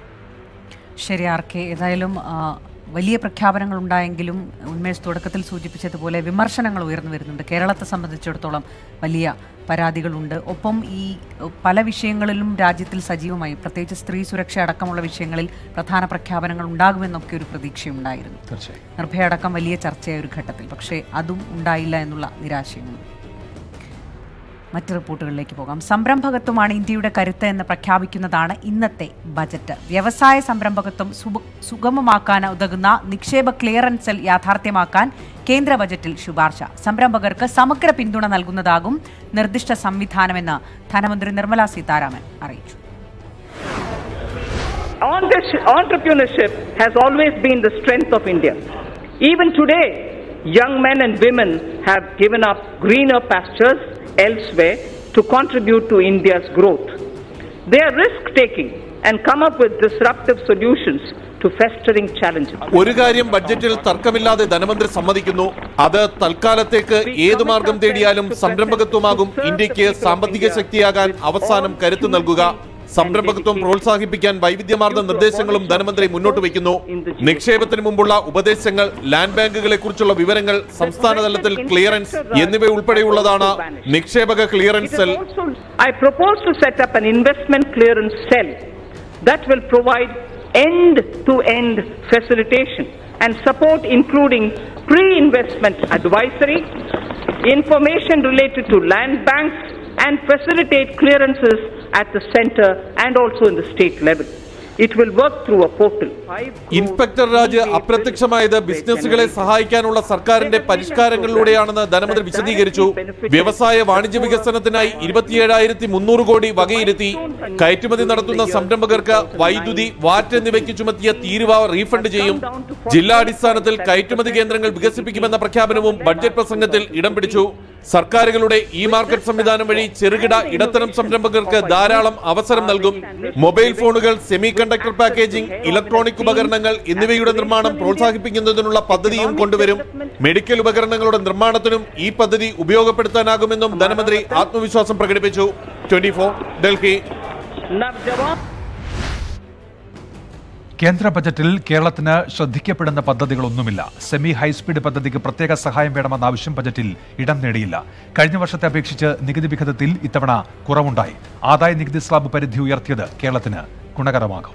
ശരി ആർ കെ, ഏതായാലും വലിയ പ്രഖ്യാപനങ്ങൾ ഉണ്ടായെങ്കിലും ഉന്മേഷ് തുടക്കത്തിൽ സൂചിപ്പിച്ചതുപോലെ വിമർശനങ്ങൾ ഉയർന്നു വരുന്നുണ്ട്. കേരളത്തെ സംബന്ധിച്ചിടത്തോളം വലിയ പരാതികളുണ്ട്. ഒപ്പം ഈ പല വിഷയങ്ങളിലും രാജ്യത്തിൽ സജീവമായി, പ്രത്യേകിച്ച് സ്ത്രീ സുരക്ഷ അടക്കമുള്ള വിഷയങ്ങളിൽ പ്രധാന പ്രഖ്യാപനങ്ങൾ ഉണ്ടാകുമെന്നൊക്കെ ഒരു പ്രതീക്ഷയുണ്ടായിരുന്നു. നിർഭയ അടക്കം വലിയ ചർച്ചയായ ഒരു ഘട്ടത്തിൽ, പക്ഷേ അതും ഉണ്ടായില്ല എന്നുള്ള നിരാശയുണ്ട്. മറ്റ് റിപ്പോർട്ടുകളിലേക്ക് പോകാം. സംരംഭകത്വമാണ് ഇന്ത്യയുടെ കരുത്ത് എന്ന് പ്രഖ്യാപിക്കുന്നതാണ് ഇന്നത്തെ ബജറ്റ്. വ്യവസായ സംരംഭകത്വം സുഗമമാക്കാൻ ഉതകുന്ന നിക്ഷേപ ക്ലിയറൻസ് സെൽ യാഥാർത്ഥ്യമാക്കാൻ കേന്ദ്ര ബജറ്റിൽ ശുപാർശ. സംരംഭകർക്ക് സമഗ്ര പിന്തുണ നൽകുന്നതാകും നിർദ്ദിഷ്ട സംവിധാനമെന്ന് ധനമന്ത്രി നിർമ്മല സീതാരാമൻ അറിയിച്ചു. Entrepreneurship has always been the strength of India. Even today, young men and women have given up greener pastures elsewhere to contribute to India's growth. They are risk-taking and come up with disruptive solutions to festering challenges. ഒരു കാര്യം ബഡ്ജറ്റിൽ തർക്കമില്ലാതെ ധനമന്ത്രി സമ്മതിക്കുന്നു. അത് തൽക്കാലത്തേക്ക് ഏതു മാർഗം തേടിയാലും സംരംഭകത്വമാകും ഇന്ത്യക്ക് സാമ്പത്തിക ശക്തിയാകാൻ അവസാനം കരുത്ത് നൽകുക. സംരംഭകത്വം പ്രോത്സാഹിപ്പിക്കാൻ വൈവിധ്യമാർന്ന നിർദ്ദേശങ്ങളും ധനമന്ത്രി മുന്നോട്ട് വയ്ക്കുന്നു. നിക്ഷേപത്തിന് മുമ്പുള്ള ഉപദേശങ്ങൾ, ലാൻഡ് ബാങ്കുകളെ കുറിച്ചുള്ള വിവരങ്ങൾ, സംസ്ഥാന തലത്തിൽ ക്ലിയറൻസ് എന്നിവ ഉൾപ്പെടെയുള്ളതാണ് നിക്ഷേപക clearance cell. I propose to set up an investment clearance cell that will provide end-to-end facilitation and support, including pre-investment advisory, information related to land banks, and facilitate clearances at the center and also in the state level. It will work through a portal. Inspector raj അപ്രത്യക്ഷമായത് ബിസിനസ്സുകളെ സഹായിക്കാനുള്ള സർക്കാരിന്റെ പരിഷ്കാരങ്ങളിലൂടെയാണെന്ന് ധനമന്ത്രി വിശദീകരിച്ചു. വ്യവസായ വാണിജ്യ വികസനത്തിനായി ഇരുപത്തിയേഴായിരത്തി മുന്നൂറ് കോടി വകയിരുത്തി. കയറ്റുമതി നടത്തുന്ന സംരംഭകർക്ക് വൈദ്യുതി, വാറ്റ് എന്നിവയ്ക്ക് ചുമത്തിയ തീരുവ റീഫണ്ട് ചെയ്യും. ജില്ലാടിസ്ഥാനത്തിൽ കയറ്റുമതി കേന്ദ്രങ്ങൾ വികസിപ്പിക്കുമെന്ന പ്രഖ്യാപനവും ബഡ്ജറ്റ് പ്രസംഗത്തിൽ ഇടം പിടിച്ചു. സർക്കാരുകളുടെ ഇ മാർക്കറ്റ് സംവിധാനം വഴി ചെറുകിട ഇടത്തരം സംരംഭകർക്ക് ധാരാളം അവസരം നൽകും. മൊബൈൽ ഫോണുകൾ, സെമി കണ്ടക്ടർ പാക്കേജിംഗ്, ഇലക്ട്രോണിക് ഉപകരണങ്ങൾ എന്നിവയുടെ നിർമ്മാണം പ്രോത്സാഹിപ്പിക്കുന്നതിനുള്ള പദ്ധതിയും കൊണ്ടുവരും. മെഡിക്കൽ ഉപകരണങ്ങളുടെ നിർമ്മാണത്തിനും ഈ പദ്ധതി ഉപയോഗപ്പെടുത്താനാകുമെന്നും ധനമന്ത്രി ആത്മവിശ്വാസം പ്രകടിപ്പിച്ചു. Twenty four Delhi. കേന്ദ്ര ബജറ്റിൽ കേരളത്തിന് ശ്രദ്ധിക്കപ്പെടുന്ന പദ്ധതികളൊന്നുമില്ല. സെമി ഹൈസ്പീഡ് പദ്ധതിക്ക് പ്രത്യേക സഹായം വേണമെന്ന ആവശ്യം ബജറ്റിൽ ഇടം നേടിയില്ല. കഴിഞ്ഞ വർഷത്തെ അപേക്ഷിച്ച് നികുതി വിഹിതത്തിൽ ഇത്തവണ കുറവുണ്ടായി. ആദായ നികുതി സ്ലാബ് പരിധി ഉയർത്തിയത് കേരളത്തിന് ഗുണകരമാകും.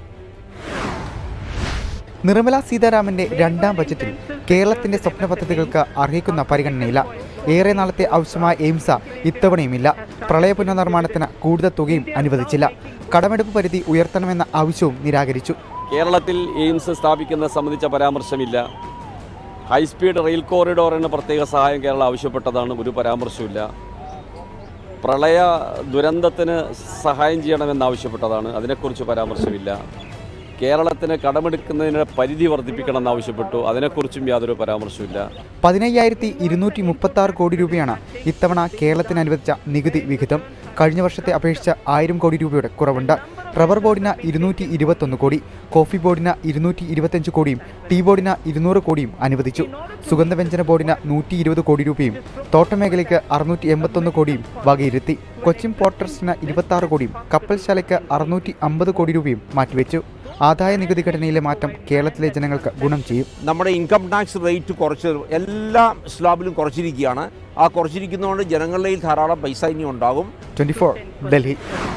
നിർമ്മല സീതാരാമന്റെ രണ്ടാം ബജറ്റിൽ കേരളത്തിന്റെ സ്വപ്ന പദ്ധതികൾക്ക് അർഹിക്കുന്ന പരിഗണനയില്ല. ഏറെ നാളത്തെ ആവശ്യമായ എയിംസ് ഇത്തവണയുമില്ല. പ്രളയ പുനർനിർമ്മാണത്തിന് കൂടുതൽ തുകയും അനുവദിച്ചില്ല. കടമെടുപ്പ് പരിധി ഉയർത്തണമെന്ന ആവശ്യവും നിരാകരിച്ചു. കേരളത്തിൽ എയിംസ് സ്ഥാപിക്കുന്നത് സംബന്ധിച്ച പരാമർശമില്ല. ഹൈസ്പീഡ് റെയിൽ കോറിഡോറിന് പ്രത്യേക സഹായം കേരളം ആവശ്യപ്പെട്ടതാണ്, ഒരു പരാമർശമില്ല. പ്രളയ ദുരന്തത്തിന് സഹായം ചെയ്യണമെന്നാവശ്യപ്പെട്ടതാണ്, അതിനെക്കുറിച്ച് പരാമർശമില്ല. കേരളത്തിന് കടമെടുക്കുന്നതിന് പരിധി വർദ്ധിപ്പിക്കണമെന്ന് ആവശ്യപ്പെട്ടു, അതിനെക്കുറിച്ചും യാതൊരു പരാമർശമില്ല. പതിനയ്യായിരത്തി ഇരുന്നൂറ്റി മുപ്പത്തി ആറ് കോടി രൂപയാണ് ഇത്തവണ കേരളത്തിന് അനുവദിച്ച നികുതി വിഹിതം. കഴിഞ്ഞ വർഷത്തെ അപേക്ഷിച്ച് ആയിരം കോടി രൂപയുടെ കുറവുണ്ട്. റബ്ബർ ബോർഡിന് ഇരുന്നൂറ്റി ഇരുപത്തൊന്ന് കോടി, കോഫി ബോർഡിന് ഇരുന്നൂറ്റി ഇരുപത്തിയഞ്ച് കോടിയും ടീ ബോർഡിന് ഇരുന്നൂറ് കോടിയും അനുവദിച്ചു. സുഗന്ധവ്യഞ്ജന ബോർഡിന് നൂറ്റി ഇരുപത് കോടി രൂപയും തോട്ടമേഖലയ്ക്ക് അറുന്നൂറ്റി എൺപത്തൊന്ന് കോടിയും വകയിരുത്തി. കൊച്ചിൻ പോർട്ട് ട്രസ്റ്റിന് ഇരുപത്തി ആറ് കോടിയും കപ്പൽശാലയ്ക്ക് അറുന്നൂറ്റി അമ്പത് കോടി രൂപയും മാറ്റിവെച്ചു. ആദായ നികുതി ഘടനയിലെ മാറ്റം കേരളത്തിലെ ജനങ്ങൾക്ക് ഗുണം ചെയ്യും. നമ്മുടെ ഇൻകം ടാക്സ് റേറ്റ് കുറച്ച് എല്ലാ സ്ലാബിലും കുറച്ചിരിക്കുകയാണ്. ആ കുറച്ചിരിക്കുന്നതുകൊണ്ട് ജനങ്ങളുടെ ധാരാളം പൈസ ഇനി ഉണ്ടാകും. Twenty four Delhi.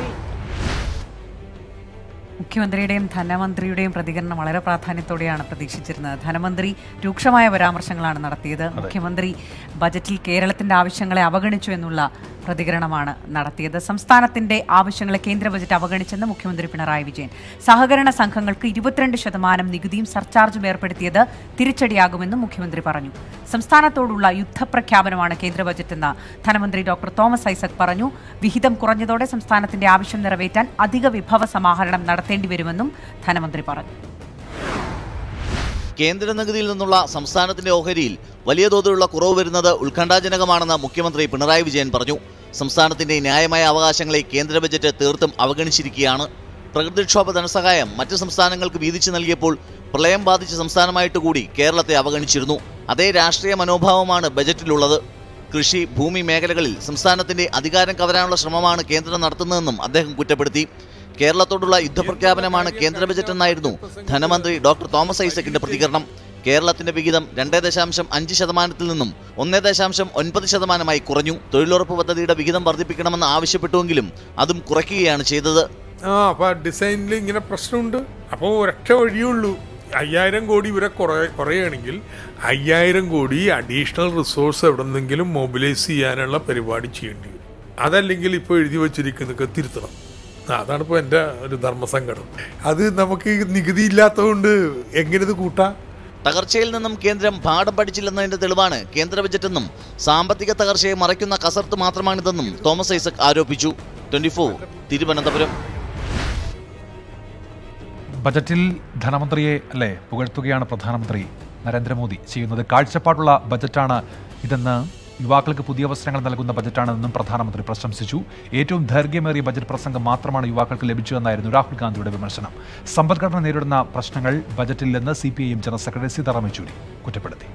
മുഖ്യമന്ത്രിയുടെയും ധനമന്ത്രിയുടെയും പ്രതികരണം വളരെ പ്രാധാന്യത്തോടെയാണ് പ്രതീക്ഷിച്ചിരുന്നത്. ധനമന്ത്രി രൂക്ഷമായ പരാമർശങ്ങളാണ് നടത്തിയത്. മുഖ്യമന്ത്രി ബജറ്റിൽ കേരളത്തിന്റെ ആവശ്യങ്ങളെ അവഗണിച്ചു എന്നുള്ള പ്രതികരണമാണ് നടത്തിയത്. സംസ്ഥാനത്തിന്റെ ആവശ്യങ്ങളെ കേന്ദ്ര ബജറ്റ് അവഗണിച്ചെന്ന് മുഖ്യമന്ത്രി പിണറായി വിജയൻ. സഹകരണ സംഘങ്ങൾക്ക് ഇരുപത്തിരണ്ട് ശതമാനം നികുതിയും സർചാർജും ഏർപ്പെടുത്തിയത് തിരിച്ചടിയാകുമെന്നും മുഖ്യമന്ത്രി പറഞ്ഞു. സംസ്ഥാനത്തോടുള്ള യുദ്ധപ്രഖ്യാപനമാണ് കേന്ദ്ര ബജറ്റെന്ന് ധനമന്ത്രി ഡോക്ടർ തോമസ് ഐസക് പറഞ്ഞു. വിഹിതം കുറഞ്ഞതോടെ സംസ്ഥാനത്തിന്റെ ആവശ്യം നിറവേറ്റാൻ അധിക വിഭവ സമാഹരണം നടത്തേണ്ടി വരുമെന്നും ധനമന്ത്രി പറഞ്ഞു. കേന്ദ്ര നികുതിയിൽ നിന്നുള്ള സംസ്ഥാനത്തിന്റെ ഓഹരിയിൽ വലിയ തോതിലുള്ള കുറവ് വരുന്നത് ഉത്കണ്ഠാജനകമാണെന്ന് മുഖ്യമന്ത്രി പിണറായി വിജയൻ പറഞ്ഞു. സംസ്ഥാനത്തിന്റെ ന്യായമായ അവകാശങ്ങളെ കേന്ദ്ര ബജറ്റ് തീർത്തും അവഗണിച്ചിരിക്കുകയാണ്. പ്രകൃതിക്ഷോഭ ധനസഹായം മറ്റ് സംസ്ഥാനങ്ങൾക്ക് വീതിച്ചു നൽകിയപ്പോൾ പ്രളയം ബാധിച്ച സംസ്ഥാനമായിട്ട് കൂടി കേരളത്തെ അവഗണിച്ചിരുന്നു. അതേ രാഷ്ട്രീയ മനോഭാവമാണ് ബജറ്റിലുള്ളത്. കൃഷി, ഭൂമി മേഖലകളിൽ സംസ്ഥാനത്തിന്റെ അധികാരം കവരാനുള്ള ശ്രമമാണ് കേന്ദ്രം നടത്തുന്നതെന്നും അദ്ദേഹം കുറ്റപ്പെടുത്തി. കേരളത്തോടുള്ള യുദ്ധപ്രഖ്യാപനമാണ് കേന്ദ്ര ബജറ്റ് എന്നായിരുന്നു ധനമന്ത്രി ഡോക്ടർ തോമസ് ഐസക്കിന്റെ പ്രതികരണം. കേരളത്തിന്റെ വിഹിതം രണ്ട് ദശാംശം അഞ്ച് ശതമാനത്തിൽ നിന്നും ഒന്ന് ദശാംശം ഒൻപത് ശതമാനമായി കുറഞ്ഞു. തൊഴിലുറപ്പ് പദ്ധതിയുടെ വിഹിതം വർദ്ധിപ്പിക്കണമെന്ന് ആവശ്യപ്പെട്ടുവെങ്കിലും അതും കുറയ്ക്കുകയാണ് ചെയ്തത്. ആ അപ്പൊ ഡിസൈനിൽ ഇങ്ങനെ പ്രശ്നമുണ്ട്. അപ്പോൾ ഒരൊറ്റ വഴിയുള്ളൂ. അയ്യായിരം കോടി ഇവരെ കുറയുകയാണെങ്കിൽ അയ്യായിരം കോടി അഡീഷണൽ റിസോഴ്സ് എവിടെന്നെങ്കിലും മൊബിലൈസ് ചെയ്യാനുള്ള പരിപാടി ചെയ്യേണ്ടി വരും. അതല്ലെങ്കിൽ ഇപ്പോൾ എഴുതി വച്ചിരിക്കുന്നതൊക്കെ തിരുത്തണം. അതാണ് ഇപ്പോൾ എൻ്റെ ഒരു ധർമ്മസങ്കടം. അത് നമുക്ക് നികുതി ഇല്ലാത്തതുകൊണ്ട് എങ്ങനെ ഇത് കൂട്ടാം? തകർച്ചയിൽ നിന്നും കേന്ദ്രം പാഠം പഠിച്ചില്ലെന്നതിന്റെ തെളിവാണ് കേന്ദ്ര ബജറ്റെന്നും സാമ്പത്തിക തകർച്ചയെ മറയ്ക്കുന്ന കസർത്ത് മാത്രമാണിതെന്നും തോമസ് ഐസക് ആരോപിച്ചു. Twenty four Thiruvananthapuram. ബജറ്റിൽ ധനമന്ത്രിയെ അല്ലേ പുകഴ്ത്തുകയാണ് പ്രധാനമന്ത്രി നരേന്ദ്രമോദി ചെയ്യുന്നത്. കാഴ്ചപ്പാടുള്ള ബജറ്റാണ് ഇതെന്ന്, യുവാക്കൾക്ക് പുതിയ അവസരങ്ങൾ നൽകുന്ന ബജറ്റാണെന്നും പ്രധാനമന്ത്രി പ്രശംസിച്ചു. ഏറ്റവും ദൈർഘ്യമേറിയ ബജറ്റ് പ്രസംഗം മാത്രമാണ് യുവാക്കൾക്ക് ലഭിച്ചതെന്നായിരുന്നു രാഹുൽ ഗാന്ധിയുടെ വിമർശനം. സമ്പദ്ഘടന നേരിടുന്ന പ്രശ്നങ്ങൾ ബജറ്റില്ലെന്ന് C P I M general secretary Sitaram Yechury കുറ്റപ്പെടുത്തി.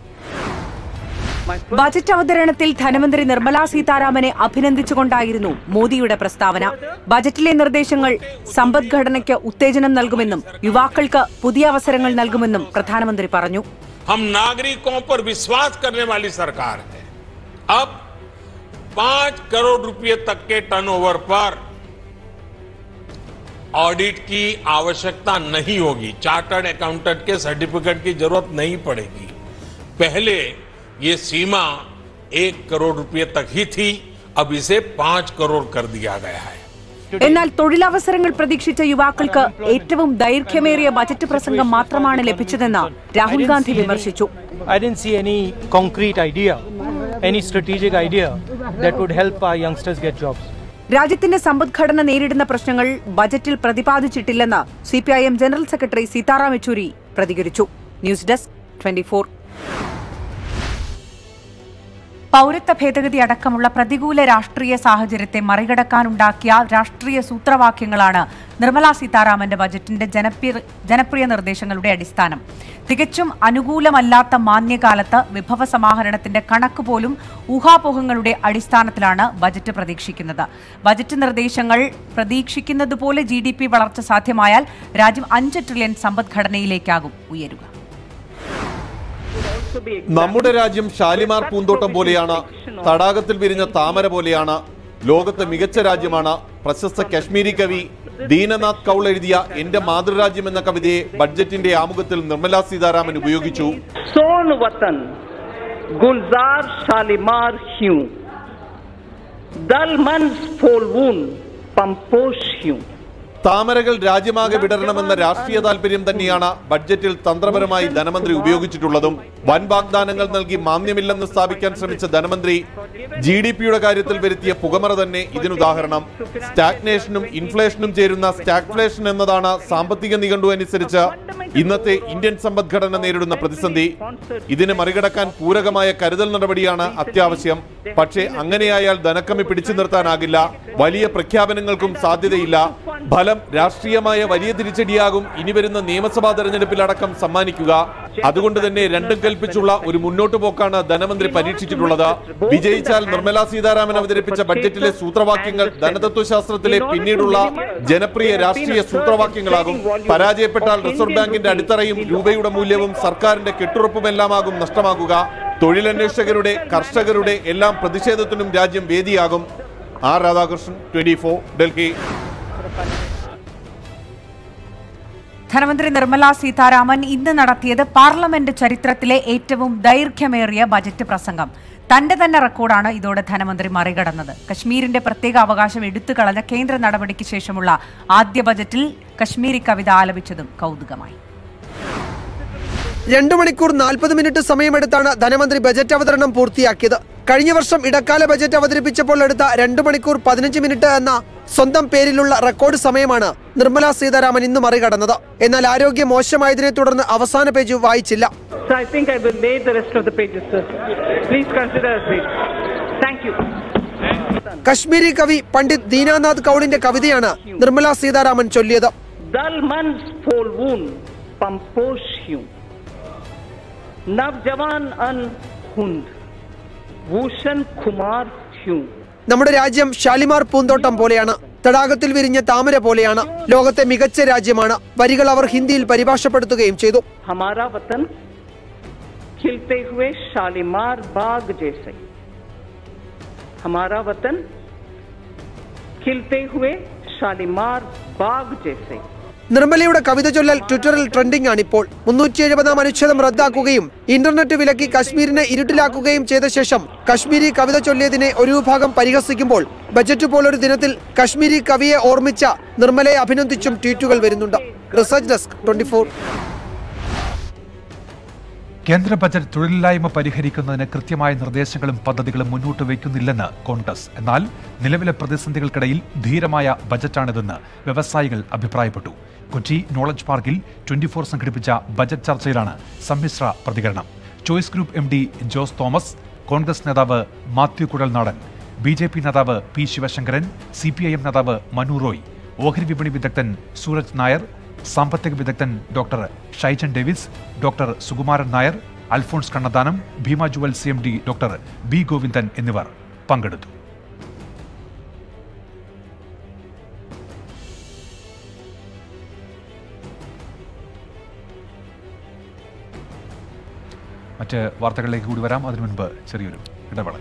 ബജറ്റ് അവതരണത്തിൽ ധനമന്ത്രി നിർമ്മല സീതാരാമനെ അഭിനന്ദിച്ചുകൊണ്ടായിരുന്നു മോദിയുടെ പ്രസ്താവന. ബജറ്റിലെ നിർദ്ദേശങ്ങൾ സമ്പദ്ഘടനയ്ക്ക് ഉത്തേജനം നൽകുമെന്നും യുവാക്കൾക്ക് പുതിയ അവസരങ്ങൾ നൽകുമെന്നും പ്രധാനമന്ത്രി പറഞ്ഞു. हम नागरिकों पर विश्वास करने वाली सरकार है. अब पांच करोड़ रुपए तक के टर्नओवर पर ऑडिट की आवश्यकता नहीं होगी. चार्टर्ड अकाउंटेंट के सर्टिफिकेट की जरूरत नहीं पड़ेगी. पहले ये सीमा एक करोड़ रुपए तक ही थी. अब इसे पांच करोड़ कर दिया गया है. എന്നാൽ തൊഴിലവസരങ്ങൾ പ്രതീക്ഷിച്ച യുവാക്കൾക്ക് ഏറ്റവും ദൈർഘ്യമേറിയ ബജറ്റ് പ്രസംഗം മാത്രമാണ് ലഭിച്ചതെന്ന് രാഹുൽ ഗാന്ധി വിമർശിച്ചു. I didn't see any concrete idea, any strategic idea that would help our youngsters get jobs. രാജ്യത്തിന്റെ സമ്പദ്ഘടന നേരിടുന്ന പ്രശ്നങ്ങൾ ബജറ്റിൽ പ്രതിപാദിച്ചിട്ടില്ലെന്ന് C P I M general secretary Sitaram Yechury പ്രതികരിച്ചു. News desk twenty four. പൗരത്വ ഭേദഗതി അടക്കമുള്ള പ്രതികൂല രാഷ്ട്രീയ സാഹചര്യത്തെ മറികടക്കാനുണ്ടാക്കിയ രാഷ്ട്രീയ സൂത്രവാക്യങ്ങളാണ് നിർമ്മല സീതാരാമന്റെ ബജറ്റിന്റെ ജനപ്രിയ ജനപ്രിയ നിർദ്ദേശങ്ങളുടെ അടിസ്ഥാനം. തികച്ചും അനുകൂലമല്ലാത്ത മാന്യകാലത്ത് വിഭവ സമാഹരണത്തിന്റെ കണക്ക് പോലും ഊഹാപോഹങ്ങളുടെ അടിസ്ഥാനത്തിലാണ് ബജറ്റ് പ്രതീക്ഷിക്കുന്നത്. ബജറ്റ് നിർദ്ദേശങ്ങൾ പ്രതീക്ഷിക്കുന്നതുപോലെ ജി ഡി പി വളർച്ച സാധ്യമായാൽ രാജ്യം അഞ്ച് ട്രില്യൺ സമ്പദ്ഘടനയിലേക്കാകും ഉയരുക. നമ്മുടെ രാജ്യം ഷാലിമാർ പൂന്തോട്ടം പോലെയാണ്, തടാകത്തിൽ വിരിഞ്ഞ താമര പോലെയാണ്, ലോകത്തെ മികച്ച രാജ്യമാണ്. പ്രശസ്ത കശ്മീരി കവി ദീനനാഥ് കൗൾ എഴുതിയ എന്റെ മാതൃരാജ്യം എന്ന കവിതയെ ബഡ്ജറ്റിന്റെ ആമുഖത്തിൽ നിർമ്മല സീതാരാമൻ ഉപയോഗിച്ചു. സോൻ വതൻ ഗുൽസാർ ഷാലിമാർ ഹ്യൂ ദൽമൻസ് ഫോൽവൂൻ പംപോഷ് ഹ്യൂ. താമരകൾ രാജ്യമാകെ വിടരണമെന്ന രാഷ്ട്രീയ താല്പര്യം തന്നെയാണ് ബഡ്ജറ്റിൽ തന്ത്രപരമായി ധനമന്ത്രി ഉപയോഗിച്ചിട്ടുള്ളതും. വൻ വാഗ്ദാനങ്ങൾ നൽകി മാന്യമില്ലെന്ന് സ്ഥാപിക്കാൻ ശ്രമിച്ച ധനമന്ത്രി ജി ഡി പിയുടെ കാര്യത്തിൽ വരുത്തിയ പുകമറ തന്നെ ഇതിനുദാഹരണം. സ്റ്റാഗ്നേഷനും ഇൻഫ്ലേഷനും ചേരുന്ന സ്റ്റാഗ്ഫ്ലേഷൻ എന്നതാണ് സാമ്പത്തിക നിഘണ്ടു അനുസരിച്ച് ഇന്നത്തെ ഇന്ത്യൻ സമ്പദ്ഘടന നേരിടുന്ന പ്രതിസന്ധി. ഇതിനെ മറികടക്കാൻ പൂരകമായ കരുതൽ നടപടിയാണ് അത്യാവശ്യം. പക്ഷേ അങ്ങനെയായാൽ ധനക്കമ്മി പിടിച്ചു നിർത്താനാകില്ല. വലിയ പ്രഖ്യാപനങ്ങൾക്കും സാധ്യതയില്ല. ഫലം രാഷ്ട്രീയമായ വലിയ തിരിച്ചടിയാകും ഇനി വരുന്ന നിയമസഭാ തെരഞ്ഞെടുപ്പിലടക്കം സമ്മാനിക്കുക. അതുകൊണ്ട് തന്നെ രണ്ടും കൽപ്പിച്ചുള്ള ഒരു മുന്നോട്ടു പോക്കാണ് ധനമന്ത്രി പരീക്ഷിച്ചിട്ടുള്ളത്. വിജയിച്ചാൽ നിർമ്മല സീതാരാമൻ അവതരിപ്പിച്ച ബഡ്ജറ്റിലെ സൂത്രവാക്യങ്ങൾ ധനതത്വശാസ്ത്രത്തിലെ പിന്നീടുള്ള ജനപ്രിയ രാഷ്ട്രീയ സൂത്രവാക്യങ്ങളാകും. പരാജയപ്പെട്ടാൽ റിസർവ് ബാങ്കിന്റെ അടിത്തറയും രൂപയുടെ മൂല്യവും സർക്കാരിന്റെ കെട്ടുറപ്പുമെല്ലാമാകും നഷ്ടമാകുക. തൊഴിലന്വേഷകരുടെ, കർഷകരുടെ എല്ലാം പ്രതിഷേധത്തിനും രാജ്യം വേദിയാകും. R Radhakrishnan, twenty four, Delhi. ധനമന്ത്രി നിർമ്മല സീതാരാമൻ ഇന്ന് നടത്തിയത് പാർലമെന്റ് ചരിത്രത്തിലെ ഏറ്റവും ദൈർഘ്യമേറിയ ബജറ്റ് പ്രസംഗം. തന്റെ തന്നെ റെക്കോർഡാണ് ഇതോടെ ധനമന്ത്രി മറികടന്നത്. കശ്മീരിന്റെ പ്രത്യേക അവകാശം എടുത്തുകളഞ്ഞ കേന്ദ്ര നടപടിക്ക് ശേഷമുള്ള ആദ്യ ബജറ്റിൽ കശ്മീരി കവിത ആലപിച്ചതും കൗതുകമായി. രണ്ടു മണിക്കൂർ നാൽപ്പത് മിനിറ്റ് സമയമെടുത്താണ് ധനമന്ത്രി ബജറ്റ് അവതരണം പൂർത്തിയാക്കിയത്. കഴിഞ്ഞ വർഷം ഇടക്കാല ബജറ്റ് അവതരിപ്പിച്ചപ്പോൾ എടുത്ത രണ്ടു മണിക്കൂർ പതിനഞ്ച് മിനിറ്റ് എന്ന സ്വന്തം പേരിലുള്ള റെക്കോർഡ് സമയമാണ് നിർമ്മല സീതാരാമൻ ഇന്ന് മറികടന്നത്. എന്നാൽ ആരോഗ്യം മോശമായതിനെ തുടർന്ന് അവസാന പേജ് വായിച്ചില്ല. കശ്മീരി കവി പണ്ഡിറ്റ് ദീനാനാഥ് കൗളിന്റെ കവിതയാണ് നിർമ്മല സീതാരാമൻ ചൊല്ലിയത്. നമ്മുടെ രാജ്യം ഷാലിമാർ പൂന്തോട്ടം പോലെയാണ്, തടാകത്തിൽ വിരിഞ്ഞ താമര പോലെയാണ്, ലോകത്തെ മികച്ച രാജ്യമാണ്. വരികൾ അവർ ഹിന്ദിയിൽ പരിഭാഷപ്പെടുത്തുകയും ചെയ്തു. ഹമാരാ വതൻ खिलते हुए शालीमार बाग जैसे, हमारा वतन खिलते हुए शालीमार बाग जैसे. നിർമ്മലയുടെ കവിത ചൊല്ലൽ ട്വിറ്ററിൽ ട്രെൻഡിംഗ് ആണിപ്പോൾ. മുന്നൂറ്റി എഴുപതാം അനുച്ഛേദം റദ്ദാക്കുകയും ഇന്റർനെറ്റ് വിലക്കി കശ്മീരിനെ ഇരുട്ടിലാക്കുകയും ചെയ്ത ശേഷം കശ്മീരി കവിത ചൊല്ലിയതിനെ ഒരു വിഭാഗം പരിഹസിക്കുമ്പോൾ ബജറ്റ് പോലൊരു ദിനത്തിൽ കശ്മീരി കവിയെ ഓർമ്മിച്ച നിർമ്മലയെ അഭിനന്ദിച്ചും ട്വീറ്റുകൾ വരുന്നുണ്ട്. Research desk, twenty four. കേന്ദ്ര ബജറ്റ് തൊഴിലില്ലായ്മ പരിഹരിക്കുന്നതിന് കൃത്യമായ നിർദ്ദേശങ്ങളും പദ്ധതികളും മുന്നോട്ട് വയ്ക്കുന്നില്ലെന്ന് കോൺഗ്രസ്. എന്നാൽ നിലവിലെ പ്രതിസന്ധികൾക്കിടയിൽ ധീരമായ ബജറ്റാണിതെന്ന് വ്യവസായികൾ അഭിപ്രായപ്പെട്ടു. കൊച്ചി നോളജ് പാർക്കിൽ ട്വന്റി ഫോർ സംഘടിപ്പിച്ച ബജറ്റ് ചർച്ചയിലാണ് സമ്മിശ്ര പ്രതികരണം. Choice Group M D Jose Thomas, Congress നേതാവ് Mathew Kuzhalnadan, B J P നേതാവ് P Sivasankaran, C P I M നേതാവ് മനു റോയ്, ഓഹരി വിപണി വിദഗ്ധൻ സൂരജ് നായർ, സാമ്പത്തിക വിദഗ്ധൻ doctor Shaijan Davis, doctor Sukumaran Nair, Alphonse Kannanthanam, Bhima jewel C M D doctor B Govindan എന്നിവർ പങ്കെടുത്തു. മറ്റ് വാർത്തകളിലേക്ക് കൂടി വരാം. അതിനു മുൻപ് ചെറിയൊരു ഇടവേള.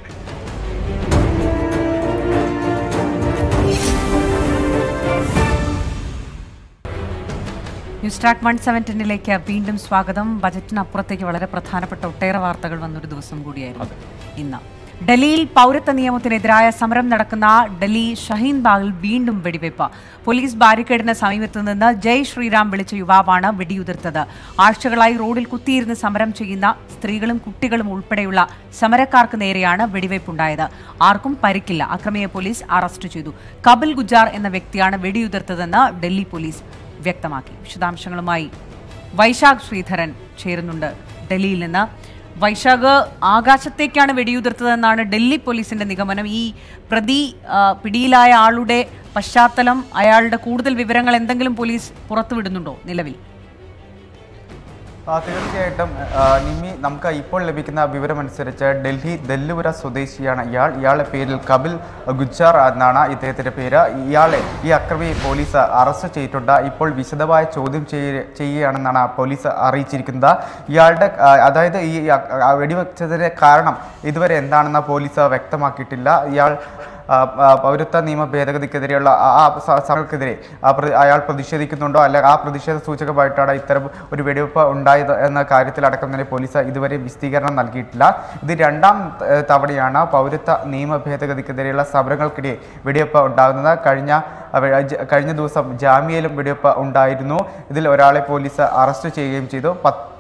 ന്യൂസ് ട്രാക്ക് വൺ സെവൻ ടെന്നിലേക്ക് വീണ്ടും സ്വാഗതം. ബജറ്റിനപ്പുറത്തേക്ക് വളരെ പ്രധാനപ്പെട്ട ഒട്ടേറെ വാർത്തകൾ വന്നൊരു ദിവസം കൂടിയായിരുന്നു ഇന്ന്. ഡൽഹിയിൽ പൗരത്വ നിയമത്തിനെതിരായ സമരം നടക്കുന്ന ഡൽഹി ഷഹീൻ ബാഗിൽ വീണ്ടും വെടിവയ്പ്. പോലീസ് ബാരിക്കേഡിന് സമീപത്തു നിന്ന് ജയ് ശ്രീറാം വിളിച്ച യുവാവാണ് വെടിയുതിർത്തത്. ആഴ്ചകളായി റോഡിൽ കുത്തിയിരുന്ന് സമരം ചെയ്യുന്ന സ്ത്രീകളും കുട്ടികളും ഉൾപ്പെടെയുള്ള സമരക്കാർക്ക് നേരെയാണ് വെടിവയ്പുണ്ടായത്. ആർക്കും പരിക്കില്ല. അക്രമിയെ പോലീസ് അറസ്റ്റ് ചെയ്തു. കപിൽ ഗുജാർ എന്ന വ്യക്തിയാണ് വെടിയുതിർത്തതെന്ന് ഡൽഹി പോലീസ് വ്യക്തമാക്കി. വിശദാംശങ്ങളുമായി വൈശാഖ് ശ്രീധരൻ ചേരുന്നുണ്ട് ഡൽഹിയിൽ നിന്ന്. വൈശാഖ്, ആകാശത്തേക്കാണ് വെടിയുതിർത്തതെന്നാണ് ഡൽഹി പോലീസിന്റെ നിഗമനം. ഈ പ്രതി പിടിയിലായ ആളുടെ പശ്ചാത്തലം, അയാളുടെ കൂടുതൽ വിവരങ്ങൾ എന്തെങ്കിലും പോലീസ് പുറത്തുവിടുന്നുണ്ടോ നിലവിൽ? തീർച്ചയായിട്ടും നിമി, നമുക്ക് ഇപ്പോൾ ലഭിക്കുന്ന വിവരമനുസരിച്ച് ഡൽഹി ദല്ലുപുര സ്വദേശിയാണ് ഇയാൾ. ഇയാളുടെ പേരിൽ കപിൽ ഗുജാർ എന്നാണ് ഇദ്ദേഹത്തിൻ്റെ പേര്. ഇയാളെ, ഈ അക്രമിയെ പോലീസ് അറസ്റ്റ് ചെയ്തിട്ടുണ്ട്. ഇപ്പോൾ വിശദമായ ചോദ്യം ചെയ്യുകയാണെന്നാണ് പോലീസ് അറിയിച്ചിരിക്കുന്നത്. ഇയാളുടെ, അതായത് ഈ വെടിവെച്ചതിൻ്റെ കാരണം ഇതുവരെ എന്താണെന്ന് പോലീസ് വ്യക്തമാക്കിയിട്ടില്ല. ഇയാൾ പൗരത്വ നിയമ ഭേദഗതിക്കെതിരെയുള്ള ആ സമരക്കെതിരെ അയാൾ പ്രതിഷേധിക്കുന്നുണ്ടോ, അല്ല ആ പ്രതിഷേധ സൂചകമായിട്ടാണ് ഇത്തരം ഒരു വെടിവെപ്പ് ഉണ്ടായത് എന്ന കാര്യത്തിലടക്കം തന്നെ പോലീസ് ഇതുവരെ വിശദീകരണം നൽകിയിട്ടില്ല. ഇത് രണ്ടാം തവണയാണ് പൗരത്വ നിയമ ഭേദഗതിക്കെതിരെയുള്ള സമരങ്ങൾക്കിടെ വെടിവെപ്പ് ഉണ്ടാകുന്നത്. കഴിഞ്ഞ കഴിഞ്ഞ ദിവസം ജാമ്യയിലും വെടിവെപ്പ് ഉണ്ടായിരുന്നു. ഇതിൽ ഒരാളെ പോലീസ് അറസ്റ്റ് ചെയ്യുകയും ചെയ്തു.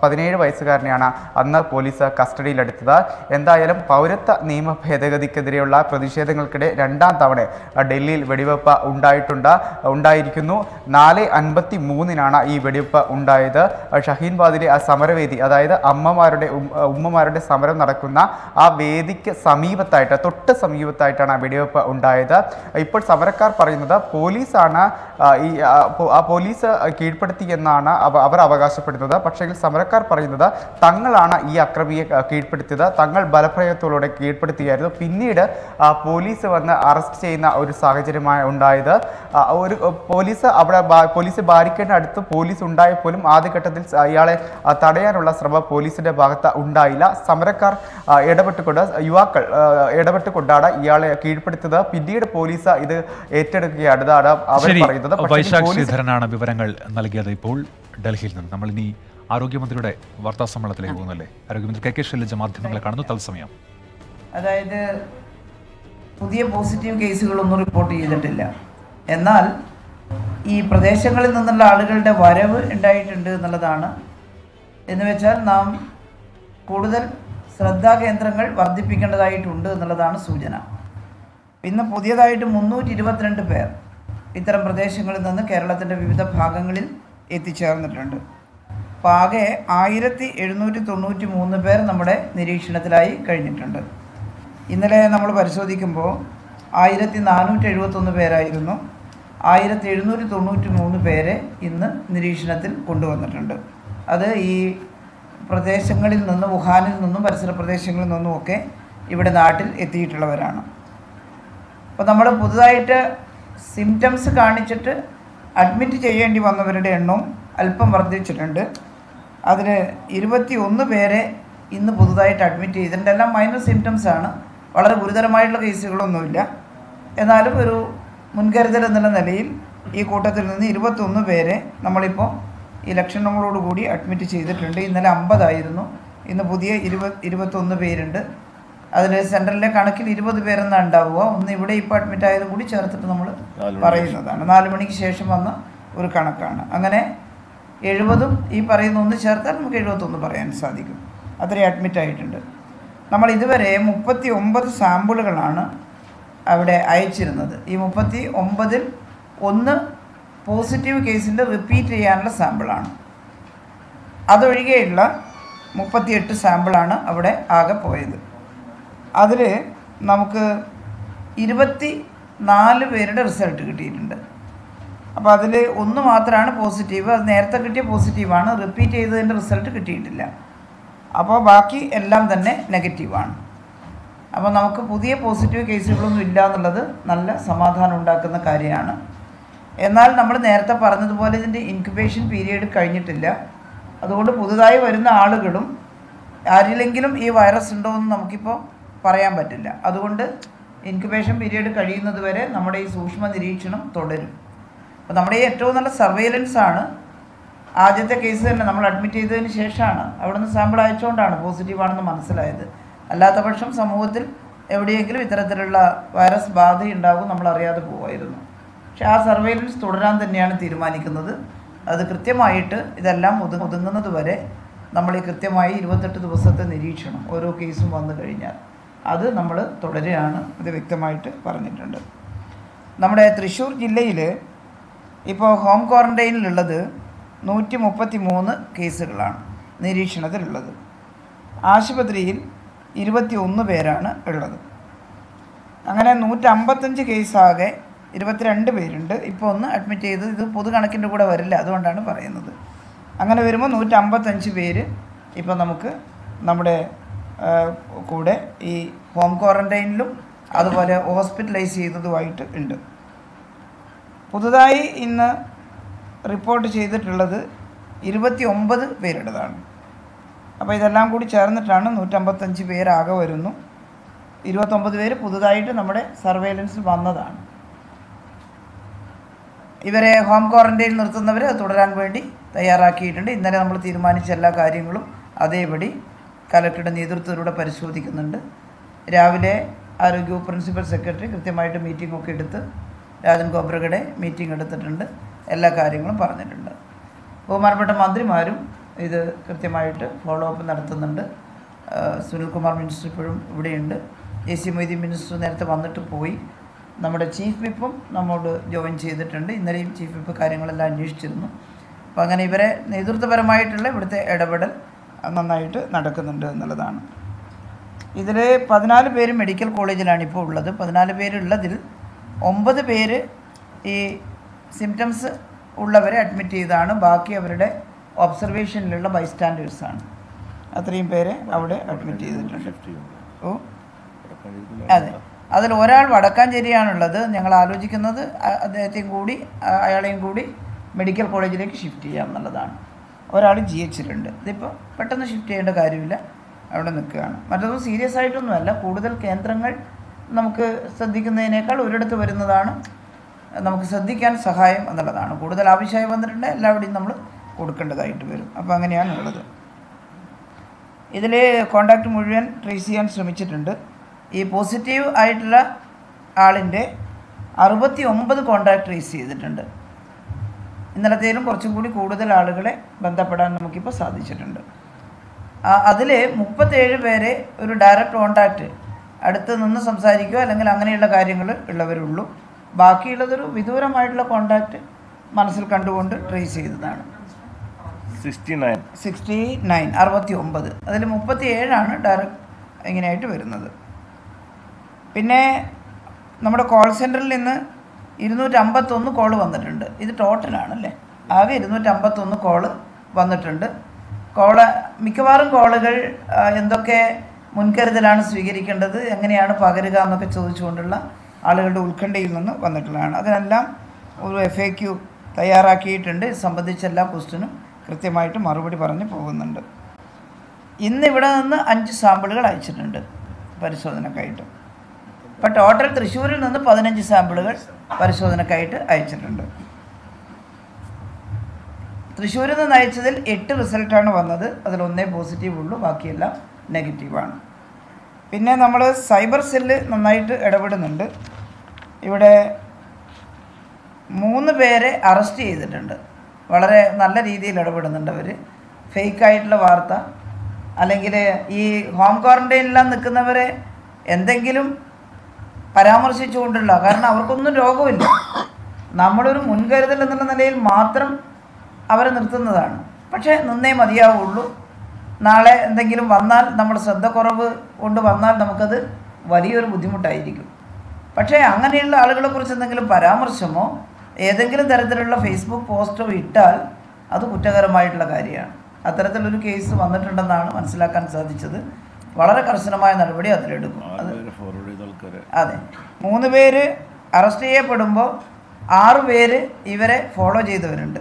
പതിനേഴ് വയസ്സുകാരനെയാണ് അന്ന് പോലീസ് കസ്റ്റഡിയിലെടുത്തത്. എന്തായാലും പൗരത്വ നിയമ ഭേദഗതിക്കെതിരെയുള്ള പ്രതിഷേധങ്ങൾക്കിടെ രണ്ടാം തവണ ഡൽഹിയിൽ വെടിവെപ്പ് ഉണ്ടായിട്ടുണ്ട് ഉണ്ടായിരിക്കുന്നു നാല് അൻപത്തി മൂന്നിനാണ് ഈ വെടിവെപ്പ് ഉണ്ടായത്. ഷഹീൻബാദിലെ ആ സമരവേദി, അതായത് അമ്മമാരുടെ ഉമ്മമാരുടെ സമരം നടക്കുന്ന ആ വേദിക്ക് സമീപത്തായിട്ട് തൊട്ട് സമീപത്തായിട്ടാണ് വെടിവെപ്പ് ഉണ്ടായത്. ഇപ്പോൾ സമരക്കാർ പറയുന്നത് പോലീസാണ് ഈ ആ പോലീസ് കീഴ്പ്പെടുത്തി എന്നാണ് അവർ അവകാശപ്പെടുന്നത്. പക്ഷേ സമരക്കാർ പറയുന്നത് തങ്ങളാണ് ഈ അക്രമിയെ കീഴ്പ്പെടുത്തിയത്, തങ്ങൾ ബലപ്രയോഗത്തിലൂടെ കീഴ്പ്പെടുത്തുകയായിരുന്നു. പിന്നീട് പോലീസ് വന്ന് അറസ്റ്റ് ചെയ്യുന്ന ഒരു സാഹചര്യമാണ് ഉണ്ടായത്. ഒരു പോലീസ് അവിടെ പോലീസ് ബാരിക്കേഡിന് അടുത്ത് പോലീസ് ഉണ്ടായപ്പോലും ആദ്യഘട്ടത്തിൽ ഇയാളെ തടയാനുള്ള ശ്രമം പോലീസിന്റെ ഭാഗത്ത് ഉണ്ടായില്ല. സമരക്കാർ ഇടപെട്ടുകൊണ്ട് യുവാക്കൾ ഇടപെട്ടുകൊണ്ടാണ് ഇയാളെ കീഴ്പ്പെടുത്തത്. പിന്നീട് പോലീസ് ഇത് ഏറ്റെടുക്കുകയാണ് അവർ പറയുന്നത്. വൈശാഖ് ശ്രീധരനാണ് വിവരങ്ങൾ നൽകിയത്. ഇപ്പോൾ ഡൽഹിയിൽ നിന്ന് നമ്മൾ ഇനി ആരോഗ്യമന്ത്രിയുടെ വാർത്താ സമ്മേളനത്തിലേക്ക് പോകുന്നല്ലേ? ആരോഗ്യമന്ത്രി കെ കെ ശൈലജ മാധ്യമങ്ങളെ കാണുന്നു തത്സമയം. അതായത് പുതിയ പോസിറ്റീവ് കേസുകളൊന്നും റിപ്പോർട്ട് ചെയ്തിട്ടില്ല. എന്നാൽ ഈ പ്രദേശങ്ങളിൽ നിന്നുള്ള ആളുകളുടെ വരവ് ഉണ്ടായിട്ടുണ്ട് എന്നുള്ളതാണ്. എന്ന് വെച്ചാൽ നാം കൂടുതൽ ശ്രദ്ധാകേന്ദ്രങ്ങൾ വർദ്ധിപ്പിക്കേണ്ടതായിട്ടുണ്ട് എന്നുള്ളതാണ് സൂചന. ഇന്ന് പുതിയതായിട്ട് മുന്നൂറ്റി ഇരുപത്തിരണ്ട് പേർ ഇത്തരം പ്രദേശങ്ങളിൽ നിന്ന് കേരളത്തിൻ്റെ വിവിധ ഭാഗങ്ങളിൽ എത്തിച്ചേർന്നിട്ടുണ്ട്. അപ്പോൾ ആകെ ആയിരത്തി എഴുന്നൂറ്റി തൊണ്ണൂറ്റി മൂന്ന് പേർ നമ്മുടെ നിരീക്ഷണത്തിലായി കഴിഞ്ഞിട്ടുണ്ട്. ഇന്നലെ നമ്മൾ പരിശോധിക്കുമ്പോൾ ആയിരത്തി നാനൂറ്റി എഴുപത്തൊന്ന് പേരായിരുന്നു. ആയിരത്തി എഴുന്നൂറ്റി തൊണ്ണൂറ്റി മൂന്ന് പേരെ ഇന്ന് നിരീക്ഷണത്തിൽ കൊണ്ടുവന്നിട്ടുണ്ട്. അത് ഈ പ്രദേശങ്ങളിൽ നിന്നും വുഹാനിൽ നിന്നും പരിസര പ്രദേശങ്ങളിൽ നിന്നുമൊക്കെ ഇവിടെ നാട്ടിൽ എത്തിയിട്ടുള്ളവരാണ്. അപ്പോൾ നമ്മൾ പുതുതായിട്ട് സിംറ്റംസ് കാണിച്ചിട്ട് അഡ്മിറ്റ് ചെയ്യേണ്ടി വന്നവരുടെ എണ്ണം അല്പം വർദ്ധിച്ചിട്ടുണ്ട്. അതിൽ ഇരുപത്തി ഒന്ന് പേരെ ഇന്ന് പുതുതായിട്ട് അഡ്മിറ്റ് ചെയ്തിട്ടുണ്ട്. എല്ലാം മൈനർ സിംറ്റംസ് ആണ്, വളരെ ഗുരുതരമായിട്ടുള്ള കേസുകളൊന്നുമില്ല. എന്നാലും ഒരു മുൻകരുതൽ എന്നുള്ള നിലയിൽ ഈ കൂട്ടത്തിൽ നിന്ന് ഇരുപത്തൊന്ന് പേരെ നമ്മളിപ്പോൾ ഈ ലക്ഷണങ്ങളോടുകൂടി അഡ്മിറ്റ് ചെയ്തിട്ടുണ്ട്. ഇന്നലെ അമ്പതായിരുന്നു, ഇന്ന് പുതിയ ഇരുപത് ഇരുപത്തൊന്ന് പേരുണ്ട്. അതിൽ സെൻട്രലിലെ കണക്കിൽ ഇരുപത് പേരെന്നാണ് ഉണ്ടാവുക. ഒന്ന് ഇവിടെ ഇപ്പോൾ അഡ്മിറ്റ് ആയതും കൂടി ചേർത്തിട്ട് നമ്മൾ പറയുന്നതാണ്. നാല് മണിക്ക് ശേഷം വന്ന ഒരു കണക്കാണ്. അങ്ങനെ എഴുപതും ഈ പറയുന്ന ഒന്ന് ചേർത്താൽ നമുക്ക് എഴുപത്തൊന്ന് പറയാൻ സാധിക്കും. അത്രയും അഡ്മിറ്റ് ആയിട്ടുണ്ട്. നമ്മൾ ഇതുവരെ മുപ്പത്തി ഒമ്പത് സാമ്പിളുകളാണ് അവിടെ അയച്ചിരുന്നത്. ഈ മുപ്പത്തി ഒമ്പതിൽ ഒന്ന് പോസിറ്റീവ് കേസിൻ്റെ റിപ്പീറ്റ് ചെയ്യാനുള്ള സാമ്പിളാണ്. അതൊഴികെയുള്ള മുപ്പത്തിയെട്ട് സാമ്പിളാണ് അവിടെ ആകെ പോയത്. അതിൽ നമുക്ക് ഇരുപത്തി നാല് പേരുടെ റിസൾട്ട് കിട്ടിയിട്ടുണ്ട്. അപ്പോൾ അതിൽ ഒന്ന് മാത്രമാണ് പോസിറ്റീവ്. അത് നേരത്തെ കിട്ടിയ പോസിറ്റീവാണ്, റിപ്പീറ്റ് ചെയ്തതിൻ്റെ റിസൾട്ട് കിട്ടിയിട്ടില്ല. അപ്പോൾ ബാക്കി എല്ലാം തന്നെ നെഗറ്റീവാണ്. അപ്പോൾ നമുക്ക് പുതിയ പോസിറ്റീവ് കേസുകളൊന്നും ഇല്ല എന്നുള്ളത് നല്ല സമാധാനം ഉണ്ടാക്കുന്ന കാര്യമാണ്. എന്നാൽ നമ്മൾ നേരത്തെ പറഞ്ഞതുപോലെ ഇതിൻ്റെ ഇൻക്യുബേഷൻ പീരീഡ് കഴിഞ്ഞിട്ടില്ല. അതുകൊണ്ട് പുതുതായി വരുന്ന ആളുകളും ആരിലെങ്കിലും ഈ വൈറസ് ഉണ്ടോ എന്ന് നമുക്കിപ്പോൾ പറയാൻ പറ്റില്ല. അതുകൊണ്ട് ഇൻക്യുബേഷൻ പീരീഡ് കഴിയുന്നത് വരെ നമ്മുടെ ഈ സൂക്ഷ്മ നിരീക്ഷണം തുടരും. അപ്പോൾ നമ്മുടെ ഈ ഏറ്റവും നല്ല സർവൈലൻസ് ആണ്. ആദ്യത്തെ കേസ് തന്നെ നമ്മൾ അഡ്മിറ്റ് ചെയ്തതിന് ശേഷമാണ് അവിടെ നിന്ന് സാമ്പിൾ അയച്ചുകൊണ്ടാണ് പോസിറ്റീവാണെന്ന് മനസ്സിലായത്. അല്ലാത്ത പക്ഷം സമൂഹത്തിൽ എവിടെയെങ്കിലും ഇത്തരത്തിലുള്ള വൈറസ് ബാധയുണ്ടാകും നമ്മൾ അറിയാതെ പോകുമായിരുന്നു. പക്ഷേ ആ സർവൈലൻസ് തുടരാൻ തന്നെയാണ് തീരുമാനിക്കുന്നത്. അത് കൃത്യമായിട്ട് ഇതെല്ലാം ഒതു ഒതുങ്ങുന്നത് വരെ നമ്മൾ ഈ കൃത്യമായി ഇരുപത്തെട്ട് ദിവസത്തെ നിരീക്ഷണം ഓരോ കേസും വന്നു കഴിഞ്ഞാൽ അത് നമ്മൾ തുടരുകയാണ്. ഇത് വ്യക്തമായിട്ട് പറഞ്ഞിട്ടുണ്ട്. നമ്മുടെ തൃശ്ശൂർ ജില്ലയിൽ ഇപ്പോൾ ഹോം ക്വാറൻറ്റൈനിലുള്ളത് നൂറ്റി മുപ്പത്തി മൂന്ന് കേസുകളാണ് നിരീക്ഷണത്തിലുള്ളത്. ആശുപത്രിയിൽ ഇരുപത്തി ഒന്ന് പേരാണ് ഉള്ളത്. അങ്ങനെ നൂറ്റമ്പത്തഞ്ച് കേസാകെ ഇരുപത്തിരണ്ട് പേരുണ്ട്. ഇപ്പോൾ ഒന്ന് അഡ്മിറ്റ് ചെയ്തത്. ഇത് പൊതു കണക്കിൻ്റെ കൂടെ വരില്ല, അതുകൊണ്ടാണ് പറയുന്നത്. അങ്ങനെ വരുമ്പോൾ നൂറ്റമ്പത്തഞ്ച് പേര് ഇപ്പോൾ നമുക്ക് നമ്മുടെ കൂടെ ഈ ഹോം ക്വാറൻറ്റൈനിലും അതുപോലെ ഹോസ്പിറ്റലൈസ് ചെയ്തതുമായിട്ട് ഉണ്ട്. പുതുതായി ഇന്ന് റിപ്പോർട്ട് ചെയ്തിട്ടുള്ളത് ഇരുപത്തി ഒമ്പത് പേരുടേതാണ്. അപ്പോൾ ഇതെല്ലാം കൂടി ചേർന്നിട്ടാണ് നൂറ്റമ്പത്തഞ്ച് പേരാകെ വരുന്നു. ഇരുപത്തൊമ്പത് പേര് പുതുതായിട്ട് നമ്മുടെ സർവൈലൻസിൽ വന്നതാണ്. ഇവരെ ഹോം ക്വാറൻറ്റൈനിൽ നിർത്തുന്നവരെ അത് തുടരാൻ വേണ്ടി തയ്യാറാക്കിയിട്ടുണ്ട്. ഇന്നലെ നമ്മൾ തീരുമാനിച്ച എല്ലാ കാര്യങ്ങളും അതേപടി കലക്ടറുടെ നേതൃത്വത്തിലൂടെ പരിശോധിക്കുന്നുണ്ട്. രാവിലെ ആരോഗ്യ പ്രിൻസിപ്പൽ സെക്രട്ടറി കൃത്യമായിട്ട് മീറ്റിംഗ് ഒക്കെ എടുത്ത് രാജൻ കോബ്രഗഡെ മീറ്റിംഗ് എടുത്തിട്ടുണ്ട്. എല്ലാ കാര്യങ്ങളും പറഞ്ഞിട്ടുണ്ട്. ബഹുമാനപ്പെട്ട മന്ത്രിമാരും ഇത് കൃത്യമായിട്ട് ഫോളോ അപ്പ് നടത്തുന്നുണ്ട്. സുനിൽകുമാർ മിനിസ്റ്റർ ഇപ്പോഴും ഇവിടെയുണ്ട്. എ സി മൊയ്തീൻ മിനിസ്റ്റർ നേരത്തെ വന്നിട്ട് പോയി. നമ്മുടെ ചീഫ് വിപ്പും നമ്മോട് ജോയിൻ ചെയ്തിട്ടുണ്ട്. ഇന്നലെയും ചീഫ് വിപ്പ് കാര്യങ്ങളെല്ലാം അന്വേഷിച്ചിരുന്നു. അപ്പോൾ അങ്ങനെ ഇവരെ നേതൃത്വപരമായിട്ടുള്ള ഇവിടുത്തെ ഇടപെടൽ നന്നായിട്ട് നടക്കുന്നുണ്ട് എന്നുള്ളതാണ്. ഇതിൽ പതിനാല് പേര് മെഡിക്കൽ കോളേജിലാണ് ഇപ്പോൾ ഉള്ളത്. പതിനാല് പേരുള്ളതിൽ ഒമ്പത് പേര് ഈ സിംറ്റംസ് ഉള്ളവരെ അഡ്മിറ്റ് ചെയ്താണ്. ബാക്കി അവരുടെ ഒബ്സർവേഷനിലുള്ള ബൈസ്റ്റാൻഡേഴ്സാണ്. അത്രയും പേരെ അവിടെ അഡ്മിറ്റ് ചെയ്തിട്ടുണ്ട്. ഓ അതെ, അതിൽ ഒരാൾ വടക്കാഞ്ചേരിയാണുള്ളത്. ഞങ്ങൾ ആലോചിക്കുന്നത് അദ്ദേഹത്തെയും കൂടി അയാളെയും കൂടി മെഡിക്കൽ കോളേജിലേക്ക് ഷിഫ്റ്റ് ചെയ്യാം എന്നുള്ളതാണ്. ഒരാൾ ജി എച്ചിലുണ്ട്. ഇതിപ്പോൾ പെട്ടെന്ന് ഷിഫ്റ്റ് ചെയ്യേണ്ട കാര്യമില്ല, അവിടെ നിൽക്കുകയാണ്. മറ്റൊന്നും സീരിയസ് ആയിട്ടൊന്നുമല്ല. കൂടുതൽ കേന്ദ്രങ്ങൾ നമുക്ക് ശ്രദ്ധിക്കുന്നതിനേക്കാൾ ഒരിടത്ത് വരുന്നതാണ് നമുക്ക് ശ്രദ്ധിക്കാൻ സഹായം എന്നുള്ളതാണ്. കൂടുതൽ ആവശ്യമായി വന്നിട്ടുണ്ട് എല്ലാവരുടെയും നമ്മൾ കൊടുക്കേണ്ടതായിട്ട് വരും. അപ്പോൾ അങ്ങനെയാണ് ഉള്ളത്. ഇതിൽ കോണ്ടാക്റ്റ് മുഴുവൻ ട്രേസ് ചെയ്യാൻ ശ്രമിച്ചിട്ടുണ്ട്. ഈ പോസിറ്റീവ് ആയിട്ടുള്ള ആളിൻ്റെ അറുപത്തി ഒമ്പത് കോണ്ടാക്ട് ട്രേസ് ചെയ്തിട്ടുണ്ട്. ഇന്നലത്തേലും കുറച്ചും കൂടി കൂടുതൽ ആളുകളെ ബന്ധപ്പെടാൻ നമുക്കിപ്പോൾ സാധിച്ചിട്ടുണ്ട്. അതിൽ മുപ്പത്തേഴ് പേരെ ഒരു ഡയറക്റ്റ് കോണ്ടാക്റ്റ് അടുത്ത് നിന്ന് സംസാരിക്കുക അല്ലെങ്കിൽ അങ്ങനെയുള്ള കാര്യങ്ങൾ ഉള്ളവരുള്ളൂ. ബാക്കിയുള്ളതൊരു വിദൂരമായിട്ടുള്ള കോണ്ടാക്റ്റ് മനസ്സിൽ കണ്ടുകൊണ്ട് ട്രേസ് ചെയ്തതാണ്. സിക്സ്റ്റി നയൻ സിക്സ്റ്റി നയൻ അറുപത്തി ഒമ്പത് അതിൽ മുപ്പത്തി ഏഴാണ് ഡയറക്റ്റ് ഇങ്ങനെയായിട്ട് വരുന്നത്. പിന്നെ നമ്മുടെ കോൾ സെൻറ്ററിൽ നിന്ന് ഇരുന്നൂറ്റമ്പത്തൊന്ന് കോള് വന്നിട്ടുണ്ട്. ഇത് ടോട്ടലാണല്ലേ. ആകെ ഇരുന്നൂറ്റമ്പത്തൊന്ന് കോള് വന്നിട്ടുണ്ട്. കോള് മിക്കവാറും കോളുകൾ എന്തൊക്കെ മുൻകരുതലാണ് സ്വീകരിക്കേണ്ടത്, എങ്ങനെയാണ് പകരുക എന്നൊക്കെ ചോദിച്ചുകൊണ്ടുള്ള ആളുകളുടെ ഉത്കണ്ഠയിൽ നിന്ന് വന്നിട്ടുള്ളതാണ്. അതിനെല്ലാം ഒരു എഫ് എ ക്യു തയ്യാറാക്കിയിട്ടുണ്ട്. ഇത് സംബന്ധിച്ച എല്ലാ ക്വസ്റ്റ്യനും കൃത്യമായിട്ട് മറുപടി പറഞ്ഞ് പോകുന്നുണ്ട്. ഇന്ന് ഇവിടെ നിന്ന് അഞ്ച് സാമ്പിളുകൾ അയച്ചിട്ടുണ്ട് പരിശോധനക്കായിട്ട്. ഇപ്പോൾ ടോട്ടൽ തൃശ്ശൂരിൽ നിന്ന് പതിനഞ്ച് സാമ്പിളുകൾ പരിശോധനക്കായിട്ട് അയച്ചിട്ടുണ്ട്. തൃശ്ശൂരിൽ നിന്ന് അയച്ചതിൽ എട്ട് റിസൾട്ടാണ് വന്നത്. അതിലൊന്നേ പോസിറ്റീവ് ഉള്ളൂ, ബാക്കിയെല്ലാം നെഗറ്റീവാണ്. പിന്നെ നമ്മൾ സൈബർ സെല്ല് നന്നായിട്ട് ഇടപെടുന്നുണ്ട്. ഇവിടെ മൂന്ന് പേരെ അറസ്റ്റ് ചെയ്തിട്ടുണ്ട്. വളരെ നല്ല രീതിയിൽ ഇടപെടുന്നുണ്ട് അവർ. ഫേക്കായിട്ടുള്ള വാർത്ത അല്ലെങ്കിൽ ഈ ഹോം ക്വാറൻറ്റൈനിലെല്ലാം നിൽക്കുന്നവരെ എന്തെങ്കിലും പരാമർശിച്ചുകൊണ്ടുള്ള, കാരണം അവർക്കൊന്നും രോഗമില്ല, നമ്മളൊരു മുൻകരുതൽ എന്നുള്ള നിലയിൽ മാത്രം അവരെ നിർത്തുന്നതാണ്. പക്ഷേ നിന്നേ മതിയാവുള്ളൂ. നാളെ എന്തെങ്കിലും വന്നാൽ, നമ്മൾ ശ്രദ്ധക്കുറവ് കൊണ്ട് വന്നാൽ നമുക്കത് വലിയൊരു ബുദ്ധിമുട്ടായിരിക്കും. പക്ഷേ അങ്ങനെയുള്ള ആളുകളെക്കുറിച്ച് എന്തെങ്കിലും പരാമർശമോ ഏതെങ്കിലും തരത്തിലുള്ള ഫേസ്ബുക്ക് പോസ്റ്റോ ഇട്ടാൽ അത് കുറ്റകരമായിട്ടുള്ള കാര്യമാണ്. അത്തരത്തിലൊരു കേസ് വന്നിട്ടുണ്ടെന്നാണ് മനസ്സിലാക്കാൻ സാധിച്ചത്. വളരെ കർശനമായ നടപടി അതിലെടുക്കും. അത് അതെ, മൂന്ന് പേര് അറസ്റ്റ് ചെയ്യപ്പെടുമ്പോൾ ആറ് പേര് ഇവരെ ഫോളോ ചെയ്തവരുണ്ട്.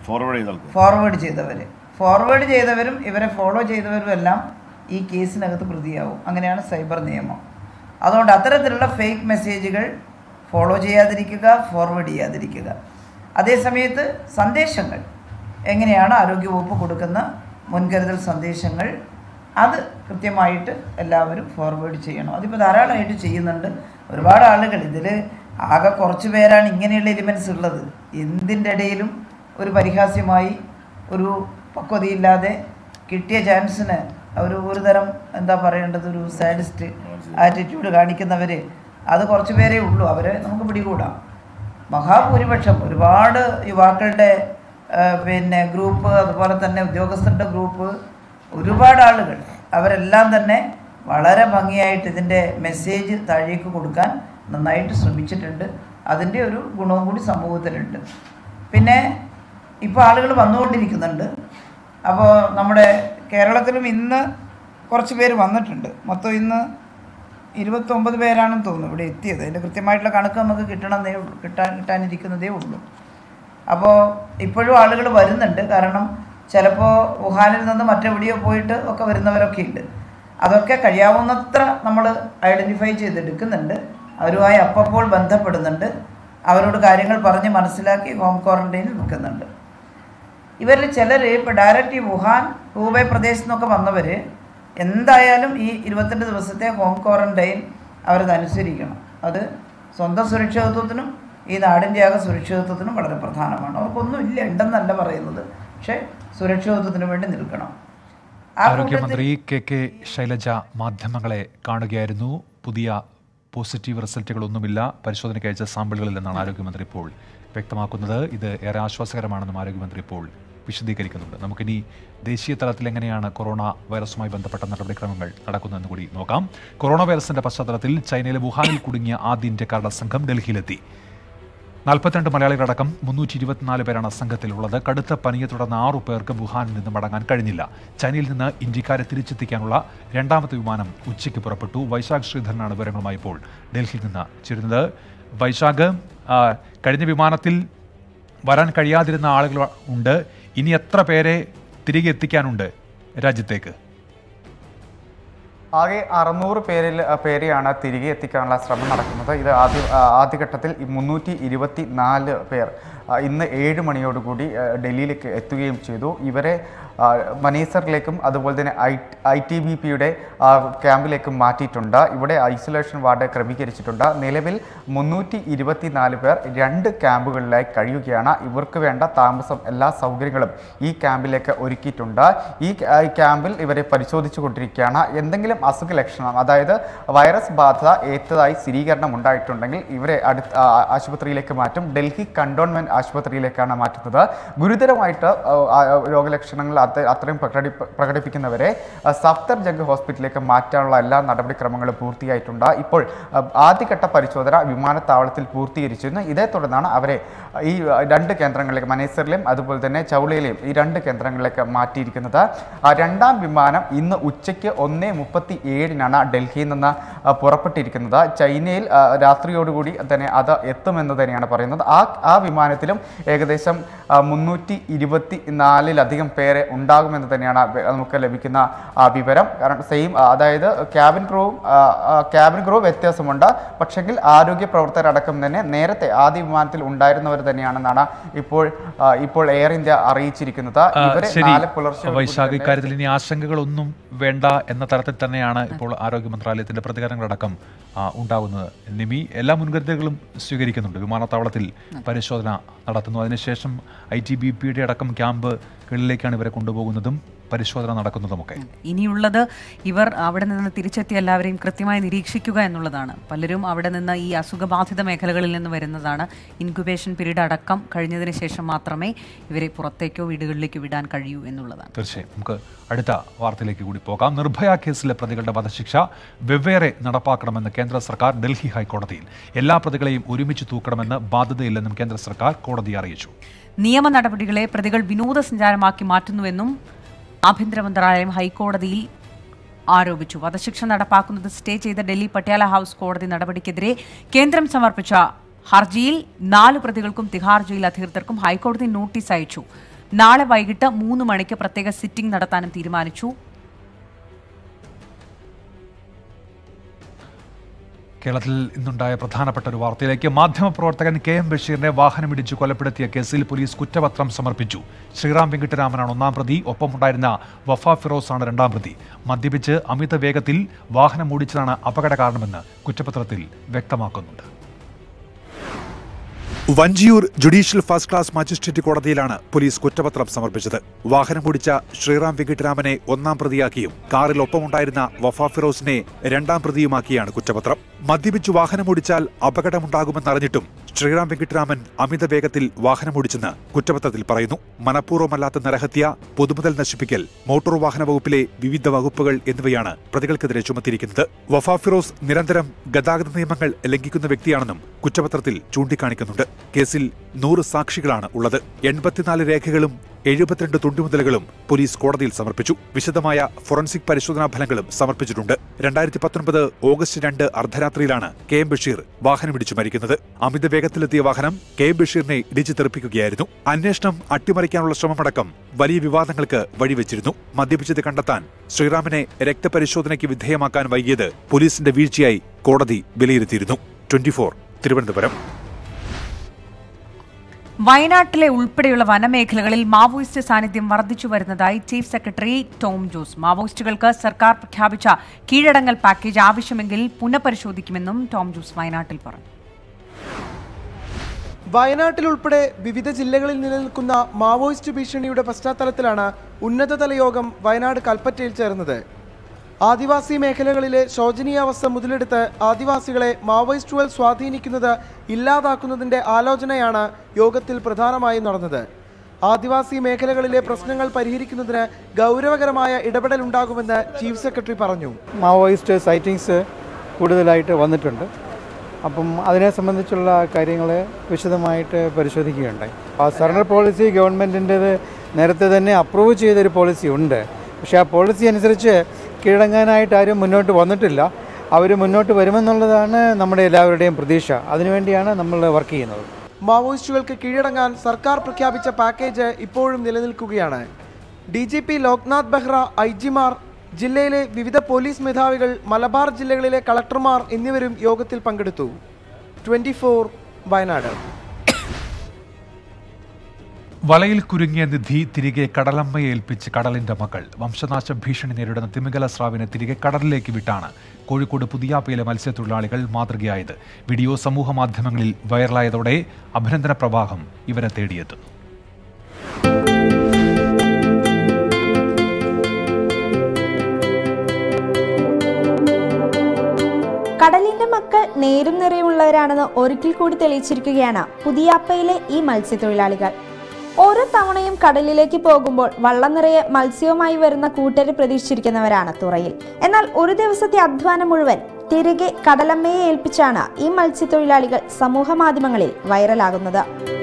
ഫോർവേഡ് ചെയ്തവർ ഫോർവേഡ് ചെയ്തവരും ഇവരെ ഫോളോ ചെയ്തവരും എല്ലാം ഈ കേസിനകത്ത് പ്രതിയാവും. അങ്ങനെയാണ് സൈബർ നിയമം. അതുകൊണ്ട് അത്തരത്തിലുള്ള ഫേക്ക് മെസ്സേജുകൾ ഫോളോ ചെയ്യാതിരിക്കുക, ഫോർവേഡ് ചെയ്യാതിരിക്കുക. അതേസമയത്ത് സന്ദേശങ്ങൾ എങ്ങനെയാണ് ആരോഗ്യവകുപ്പ് കൊടുക്കുന്ന മുൻകരുതൽ സന്ദേശങ്ങൾ, അത് കൃത്യമായിട്ട് എല്ലാവരും ഫോർവേഡ് ചെയ്യണം. അതിപ്പോൾ ധാരാളമായിട്ട് ചെയ്യുന്നുണ്ട് ഒരുപാട് ആളുകൾ. ഇതിൽ ആകെ കുറച്ച് പേരാണ് ഇങ്ങനെയുള്ള എലിമെൻറ്റ്സ് ഉള്ളത്. എന്തിൻ്റെ ഇടയിലും ഒരു പരിഹാസ്യമായി, ഒരു പക്വതയില്ലാതെ കിട്ടിയ ചാൻസിന് ഒരു ഒരു തരം എന്താ പറയേണ്ടത്, ഒരു സാഡിസ്റ്റ് ആറ്റിറ്റ്യൂഡ് കാണിക്കുന്നവർ അത് കുറച്ച് പേരേ ഉള്ളൂ. അവരെ നമുക്ക് പിടികൂടാം. മഹാഭൂരിപക്ഷം ഒരുപാട് യുവാക്കളുടെ പിന്നെ ഗ്രൂപ്പ്, അതുപോലെ തന്നെ ഉദ്യോഗസ്ഥരുടെ ഗ്രൂപ്പ്, ഒരുപാട് ആളുകൾ, അവരെല്ലാം തന്നെ വളരെ ഭംഗിയായിട്ട് ഇതിൻ്റെ മെസ്സേജ് താഴേക്ക് കൊടുക്കാൻ നന്നായിട്ട് ശ്രമിച്ചിട്ടുണ്ട്. അതിൻ്റെ ഒരു ഗുണവും കൂടി സമൂഹത്തിലുണ്ട്. പിന്നെ ഇപ്പോൾ ആളുകൾ വന്നുകൊണ്ടിരിക്കുന്നുണ്ട്. അപ്പോൾ നമ്മുടെ കേരളത്തിലും ഇന്ന് കുറച്ച് പേര് വന്നിട്ടുണ്ട്. മൊത്തം ഇന്ന് ഇരുപത്തൊമ്പത് പേരാണെന്ന് തോന്നുന്നു ഇവിടെ എത്തിയത്. അതിൻ്റെ കൃത്യമായിട്ടുള്ള കണക്ക് നമുക്ക് കിട്ടണമെന്നേ ഉള്ളൂ, കിട്ടാൻ കിട്ടാനിരിക്കുന്നതേ ഉള്ളൂ. അപ്പോൾ ഇപ്പോഴും ആളുകൾ വരുന്നുണ്ട്. കാരണം ചിലപ്പോൾ വുഹാനിൽ നിന്ന് മറ്റെവിടെയോ പോയിട്ട് ഒക്കെ വരുന്നവരൊക്കെ ഉണ്ട്. അതൊക്കെ കഴിയാവുന്നത്ര നമ്മൾ ഐഡൻറ്റിഫൈ ചെയ്തെടുക്കുന്നുണ്ട്. അവരുമായി അപ്പോൾ ബന്ധപ്പെടുന്നുണ്ട്. അവരോട് കാര്യങ്ങൾ പറഞ്ഞ് മനസ്സിലാക്കി ഹോം ക്വാറൻറ്റൈനിൽ നിൽക്കുന്നുണ്ട്. ഇവരിൽ ചിലർ ഇപ്പോൾ ഡയറക്റ്റ് ഈ വുഹാൻ ഹൂബൈ പ്രദേശത്തു നിന്നൊക്കെ വന്നവർ എന്തായാലും ഈ ഇരുപത്തെട്ട് ദിവസത്തെ ഹോം ക്വാറൻറ്റൈൻ അവരത് അനുസരിക്കണം. അത് സ്വന്തം സുരക്ഷിതത്വത്തിനും ഈ നാടിൻ്റെ ആകെ സുരക്ഷിതത്വത്തിനും വളരെ പ്രധാനമാണ്. അവർക്കൊന്നും ഇല്ല, ഉണ്ടെന്നല്ല പറയുന്നത്, പക്ഷേ സുരക്ഷിതത്വത്തിന് വേണ്ടി നിൽക്കണം. ആരോഗ്യമന്ത്രി കെ കെ ശൈലജ മാധ്യമങ്ങളെ കാണുകയായിരുന്നു. പുതിയ പോസിറ്റീവ് റിസൾട്ടുകളൊന്നുമില്ല പരിശോധനയ്ക്ക് അയച്ച സാമ്പിളുകളിൽ നിന്നാണ് ആരോഗ്യമന്ത്രി ഇപ്പോൾ വ്യക്തമാക്കുന്നത്. ഇത് ഏറെ ആശ്വാസകരമാണെന്നും ആരോഗ്യമന്ത്രി ഇപ്പോൾ വിശദീകരിക്കുന്നുണ്ട്. നമുക്കിനി ദേശീയ തലത്തിൽ എങ്ങനെയാണ് കൊറോണ വൈറസുമായി ബന്ധപ്പെട്ട നടപടിക്രമങ്ങൾ നടക്കുന്നതെന്ന് കൂടി നോക്കാം. കൊറോണ വൈറസിന്റെ പശ്ചാത്തലത്തിൽ ചൈനയിലെ വുഹാനിൽ കുടുങ്ങിയ ആദ്യ ഇന്ത്യക്കാരുടെ സംഘം ഡൽഹിയിലെത്തി. നാൽപ്പത്തിരണ്ട് മലയാളികളടക്കം മുന്നൂറ്റി ഇരുപത്തിനാല് പേരാണ് സംഘത്തിലുള്ളത്. കടുത്ത പനിയെ തുടർന്ന് ആറു പേർക്ക് വുഹാനിൽ നിന്ന് മടങ്ങാൻ കഴിഞ്ഞില്ല. ചൈനയിൽ നിന്ന് ഇന്ത്യക്കാരെ തിരിച്ചെത്തിക്കാനുള്ള രണ്ടാമത്തെ വിമാനം ഉച്ചയ്ക്ക് പുറപ്പെട്ടു. വൈശാഖ് ശ്രീധരനാണ് വിവരങ്ങളുമായി ഇപ്പോൾ ഡൽഹിയിൽ നിന്ന് ചേരുന്നത്. വൈശാഖ്, കഴിഞ്ഞ വിമാനത്തിൽ വരാൻ കഴിയാതിരുന്ന ആളുകൾ ഉണ്ട്. ഇനി എത്ര പേരെ തിരികെ എത്തിക്കാനുണ്ട് രാജ്യത്തേക്ക്? ആകെ അറുന്നൂറ് പേരിൽ പേരെയാണ് തിരികെ എത്തിക്കാനുള്ള ശ്രമം നടക്കുന്നത്. ഇത് ആദ്യ ആദ്യഘട്ടത്തിൽ മുന്നൂറ്റി ഇരുപത്തി നാല് പേർ ഇന്ന് ഏഴ് മണിയോടുകൂടി ഡൽഹിയിലേക്ക് എത്തുകയും ചെയ്തു. ഇവരെ മനീസറിലേക്കും അതുപോലെ തന്നെ ഐ ഐ ടി ബി പിയുടെ ക്യാമ്പിലേക്കും മാറ്റിയിട്ടുണ്ട്. ഇവിടെ ഐസൊലേഷൻ വാർഡ് ക്രമീകരിച്ചിട്ടുണ്ട്. നിലവിൽ മുന്നൂറ്റി ഇരുപത്തി നാല് പേർ രണ്ട് ക്യാമ്പുകളിലായി കഴിയുകയാണ്. ഇവർക്ക് വേണ്ട താമസം എല്ലാ സൗകര്യങ്ങളും ഈ ക്യാമ്പിലേക്ക് ഒരുക്കിയിട്ടുണ്ട്. ഈ ക്യാമ്പിൽ ഇവരെ പരിശോധിച്ചു കൊണ്ടിരിക്കുകയാണ്. എന്തെങ്കിലും അസുഖ ലക്ഷണം, അതായത് വൈറസ് ബാധ ഏറ്റതായി സ്ഥിരീകരണം ഉണ്ടായിട്ടുണ്ടെങ്കിൽ ഇവരെ അടുത്ത ആശുപത്രിയിലേക്ക് മാറ്റും. ഡൽഹി കണ്ടോൺമെന്റ് ആശുപത്രിയിലേക്കാണ് മാറ്റുന്നത്. ഗുരുതരമായിട്ട് രോഗലക്ഷണങ്ങൾ അത്രയും പ്രകടി പ്രകടിപ്പിക്കുന്നവരെ സഫ്ദർജംഗ് ഹോസ്പിറ്റലിലേക്ക് മാറ്റാനുള്ള എല്ലാ നടപടിക്രമങ്ങളും പൂർത്തിയായിട്ടുണ്ട്. ഇപ്പോൾ ആദ്യഘട്ട പരിശോധന വിമാനത്താവളത്തിൽ പൂർത്തീകരിച്ചിരുന്നു. ഇതേ തുടർന്നാണ് അവരെ ഈ രണ്ട് കേന്ദ്രങ്ങളിലേക്ക്, മനേസറിലെയും അതുപോലെ തന്നെ ചൗളയിലെയും ഈ രണ്ട് കേന്ദ്രങ്ങളിലേക്ക് മാറ്റിയിരിക്കുന്നത്. രണ്ടാം വിമാനം ഇന്ന് ഉച്ചയ്ക്ക് ഒന്ന് മുപ്പത്തി ഏഴിനാണ് ഡൽഹിയിൽ നിന്ന് പുറപ്പെട്ടിരിക്കുന്നത്. ചൈനയിൽ രാത്രിയോടുകൂടി തന്നെ അത് എത്തുമെന്ന് തന്നെയാണ് പറയുന്നത്. ആ ആ വിമാനത്തിലും ഏകദേശം മുന്നൂറ്റി ഇരുപത്തി നാലിലധികം പേരെ ഉണ്ടാകുമെന്ന് തന്നെയാണ് നമുക്ക് ലഭിക്കുന്ന വിവരം. കാരണം സെയിം, അതായത് ക്യാബിൻ ക്രൂവും ക്യാബിൻ ക്രൂ വ്യത്യാസമുണ്ട്. പക്ഷെങ്കിൽ ആരോഗ്യ പ്രവർത്തകരടക്കം തന്നെ നേരത്തെ ആദ്യ വിമാനത്തിൽ ഉണ്ടായിരുന്നവർ തന്നെയാണെന്നാണ് ഇപ്പോൾ ഇപ്പോൾ എയർ ഇന്ത്യ അറിയിച്ചിരിക്കുന്നത്. ഇവരെ നാളെ പുലർച്ചെ വൈശാഖ ഇക്കാര്യത്തിൽ ഇനി ആശങ്കകളൊന്നും വേണ്ട എന്ന തരത്തിൽ തന്നെയാണ് ഇപ്പോൾ ആരോഗ്യ മന്ത്രാലയത്തിന്റെ പ്രതികരണങ്ങളടക്കം ഉണ്ടാകുന്നത്. നിമി, എല്ലാ മുൻകരുതലുകളും സ്വീകരിക്കുന്നുണ്ട്. വിമാനത്താവളത്തിൽ പരിശോധന നടത്തുന്നു. അതിനുശേഷം ഐ ടി ബി പിയുടെ അടക്കം ക്യാമ്പുകളിലേക്കാണ് ഇവരെ കൊണ്ടുപോകുന്നതും പരിശോധന നടക്കുന്നതുമൊക്കെ. ഇനിയുള്ളത് ഇവർ അവിടെ നിന്ന് തിരിച്ചെത്തിയ എല്ലാവരെയും കൃത്യമായി നിരീക്ഷിക്കുക എന്നുള്ളതാണ്. പലരും അവിടെ നിന്ന് ഈ അസുഖബാധിത മേഖലകളിൽ നിന്ന് വരുന്നതാണ്. ഇൻക്യുബേഷൻ പീരീഡ് അടക്കം കഴിഞ്ഞതിന് ശേഷം മാത്രമേ ഇവരെ പുറത്തേക്കോ വീടുകളിലേക്കോ വിടാൻ കഴിയൂ എന്നുള്ളതാണ്. തീർച്ചയായും നമുക്ക് അടുത്ത വാർത്തയിലേക്ക് കൂടി പോകാം. നിർഭയ കേസിലെ പ്രതികളുടെ വധശിക്ഷ വെവ്വേറെ നടപ്പാക്കണമെന്ന് കേന്ദ്ര സർക്കാർ ഡൽഹി ഹൈക്കോടതിയിൽ. എല്ലാ പ്രതികളെയും ഒരുമിച്ച് തൂക്കണമെന്ന് ബാധ്യതയില്ലെന്നും കേന്ദ്ര സർക്കാർ കോടതിയെ അറിയിച്ചു. നിയമ നടപടികളെ പ്രതികൾ വിനോദസഞ്ചാരമാക്കി മാറ്റുന്നുവെന്നും ആഭ്യന്തര മന്ത്രാലയം ഹൈക്കോടതിയിൽ ആരോപിച്ചു. വധശിക്ഷ നടപ്പാക്കുന്നത് സ്റ്റേ ചെയ്ത ഡൽഹി പട്യാല ഹൌസ് കോടതി നടപടിക്കെതിരെ കേന്ദ്രം സമർപ്പിച്ച ഹർജിയിൽ നാല് പ്രതികൾക്കും തിഹാർ ജയിൽ അധികൃതർക്കും ഹൈക്കോടതി നോട്ടീസ് അയച്ചു. നാളെ വൈകിട്ട് മൂന്ന് മണിക്ക് പ്രത്യേക സിറ്റിംഗ് നടത്താനും തീരുമാനിച്ചു. കേരളത്തിൽ ഇന്നുണ്ടായ പ്രധാനപ്പെട്ട ഒരു വാർത്തയിലേക്ക്. മാധ്യമപ്രവർത്തകൻ കെ എം ബഷീറിനെ വാഹനമിടിച്ച് കൊലപ്പെടുത്തിയ കേസിൽ പോലീസ് കുറ്റപത്രം സമർപ്പിച്ചു. ശ്രീറാം വെങ്കിട്ടരാമനാണ് ഒന്നാം പ്രതി. ഒപ്പമുണ്ടായിരുന്ന വഫ ഫിറോസാണ് രണ്ടാം പ്രതി. മദ്യപിച്ച് അമിത വേഗത്തിൽ വാഹനം ഓടിച്ചതാണ് അപകട കാരണമെന്ന് കുറ്റപത്രത്തിൽ വ്യക്തമാക്കുന്നുണ്ട്. Vanchiyoor judicial first class magistrate കോടതിയിലാണ് പോലീസ് കുറ്റപത്രം സമർപ്പിച്ചത്. വാഹനം ഓടിച്ച ശ്രീറാം വെങ്കിട്ടരാമനെ ഒന്നാം പ്രതിയാക്കിയും കാറിൽ ഒപ്പമുണ്ടായിരുന്ന വഫ ഫിറോസിനെ രണ്ടാം പ്രതിയുമാക്കിയാണ് കുറ്റപത്രം. മദ്യപിച്ചു വാഹനമോടിച്ചാൽ അപകടമുണ്ടാകുമെന്നറിഞ്ഞിട്ടും ശ്രീറാം വെങ്കിട്ടരാമൻ അമിത വേഗത്തിൽ വാഹനമോടിച്ചെന്ന് കുറ്റപത്രത്തിൽ പറയുന്നു. മനഃപൂർവ്വമല്ലാത്ത നരഹത്യ, പൊതുമുതൽ നശിപ്പിക്കൽ, മോട്ടോർ വാഹന വകുപ്പിലെ വിവിധ വകുപ്പുകൾ എന്നിവയാണ് പ്രതികൾക്കെതിരെ ചുമത്തിയിരിക്കുന്നത്. വഫ ഫിറോസ് നിരന്തരം ഗതാഗത നിയമങ്ങൾ ലംഘിക്കുന്ന വ്യക്തിയാണെന്നും കുറ്റപത്രത്തിൽ ചൂണ്ടിക്കാണിക്കുന്നുണ്ട്. കേസിൽ നൂറ് സാക്ഷികളാണ് ഉള്ളത്. എൺപത്തിനാല് രേഖകളും എഴുപത്തിരണ്ട് തുണ്ടുമുതലുകളും പോലീസ് കോടതിയിൽ സമർപ്പിച്ചു. വിശദമായ ഫോറൻസിക് പരിശോധനാ ഫലങ്ങളും സമർപ്പിച്ചിട്ടുണ്ട്. രണ്ടായിരത്തി പത്തൊൻപത് ഓഗസ്റ്റ് രണ്ട് അർദ്ധരാത്രിയിലാണ് കെ എം ബഷീർ വാഹനമിടിച്ചു മരിക്കുന്നത്. അമിത വേഗത്തിലെത്തിയ വാഹനം കെ എം ബഷീറിനെ ഇടിച്ചു തെറിപ്പിക്കുകയായിരുന്നു. അന്വേഷണം അട്ടിമറിക്കാനുള്ള ശ്രമമടക്കം വലിയ വിവാദങ്ങൾക്ക് വഴിവെച്ചിരുന്നു. മദ്യപിച്ചത് കണ്ടെത്താൻ ശ്രീറാമിനെ രക്തപരിശോധനയ്ക്ക് വിധേയമാക്കാൻ വൈകിയത് പോലീസിന്റെ വീഴ്ചയായി കോടതി വിലയിരുത്തിയിരുന്നു. Twenty four Thiruvananthapuram. വയനാട്ടിലെ ഉൾപ്പെടെയുള്ള വനമേഖലകളിൽ മാവോയിസ്റ്റ് സാന്നിധ്യം വർദ്ധിച്ചു വരുന്നതായി ചീഫ് സെക്രട്ടറി ടോം ജോസ്. മാവോയിസ്റ്റുകൾക്ക് സർക്കാർ പ്രഖ്യാപിച്ച കീഴടങ്ങൽ പാക്കേജ് ആവശ്യമെങ്കിൽ പുനഃപരിശോധിക്കുമെന്നും ടോം ജോസ് വയനാട്ടിൽ പറഞ്ഞു. വയനാട്ടിൽ ഉൾപ്പെടെ വിവിധ ജില്ലകളിൽ നിലനിൽക്കുന്ന മാവോയിസ്റ്റ് ഭീഷണിയുടെ പശ്ചാത്തലത്തിലാണ് ഉന്നതതല യോഗം വയനാട് കൽപ്പറ്റയിൽ ചേർന്നത്. ആദിവാസി മേഖലകളിലെ ശോചനീയാവസ്ഥ മുതലെടുത്ത് ആദിവാസികളെ മാവോയിസ്റ്റുകൾ സ്വാധീനിക്കുന്നത് ഇല്ലാതാക്കുന്നതിന്റെ ആലോചനയാണ് യോഗത്തിൽ പ്രധാനമായും നടന്നത്. ആദിവാസി മേഖലകളിലെ പ്രശ്നങ്ങൾ പരിഹരിക്കുന്നതിന് ഗൗരവകരമായ ഇടപെടലുണ്ടാകുമെന്ന് ചീഫ് സെക്രട്ടറി പറഞ്ഞു. മാവോയിസ്റ്റ് സൈറ്റിങ്സ് കൂടുതലായിട്ട് വന്നിട്ടുണ്ട്. അപ്പം അതിനെ സംബന്ധിച്ചുള്ള കാര്യങ്ങൾ വിശദമായിട്ട് പരിശോധിക്കുകയുണ്ടായി. ആ സറണ്ടർ പോളിസി ഗവൺമെൻറ്റിൻ്റേത് നേരത്തെ തന്നെ അപ്രൂവ് ചെയ്തൊരു പോളിസി ഉണ്ട്. പക്ഷേ ആ പോളിസി അനുസരിച്ച് കീഴടങ്ങാനായിട്ട് ആരും മുന്നോട്ട് വന്നിട്ടില്ല. അവർ മുന്നോട്ട് വരുമെന്നുള്ളതാണ് നമ്മുടെ എല്ലാവരുടെയും പ്രതീക്ഷ. അതിനുവേണ്ടിയാണ് നമ്മൾ വർക്ക് ചെയ്യുന്നത്. മാവോയിസ്റ്റുകൾക്ക് കീഴടങ്ങാൻ സർക്കാർ പ്രഖ്യാപിച്ച പാക്കേജ് ഇപ്പോഴും നിലനിൽക്കുകയാണ്. D G P Loknath Behera, I ജിമാർ, ജില്ലയിലെ വിവിധ പോലീസ് മേധാവികൾ, മലബാർ ജില്ലകളിലെ കളക്ടർമാർ എന്നിവരും യോഗത്തിൽ പങ്കെടുത്തു. Twenty four Wayanad. വലയിൽ കുരുങ്ങിയ നിധി തിരികെ കടലമ്മയെ ഏൽപ്പിച്ച് കടലിന്റെ മകൾ. വംശനാശ ഭീഷണി നേരിടുന്ന തിമിംഗല സ്രാവിനെ തിരികെ കടലിലേക്ക് വിട്ടാണ് കോഴിക്കോട് പുതിയാപ്പയിലെ മത്സ്യത്തൊഴിലാളികൾ മാതൃകയായത്. വീഡിയോ സമൂഹ മാധ്യമങ്ങളിൽ വൈറലായതോടെ അഭിനന്ദന പ്രവാഹം ഇവരെ തേടിയെത്തുന്നു. കടലിന്റെ മക്കൾ നേരും നിറയുമുള്ളവരാണെന്ന് ഒരിക്കൽ കൂടി തെളിയിച്ചിരിക്കുകയാണ് പുതിയാപ്പയിലെ ഈ മത്സ്യത്തൊഴിലാളികൾ. ഓരോ തവണയും കടലിലേക്ക് പോകുമ്പോൾ വള്ളം നിറയെ മത്സ്യവുമായി വരുന്ന കൂട്ടരെ പ്രതീക്ഷിച്ചിരിക്കുന്നവരാണ് തുറയിൽ. എന്നാൽ ഒരു ദിവസത്തെ അധ്വാനം മുഴുവൻ തിരികെ കടലമ്മയെ ഏൽപ്പിച്ചാണ് ഈ മത്സ്യത്തൊഴിലാളികൾ സമൂഹ മാധ്യമങ്ങളിൽ വൈറലാകുന്നത്.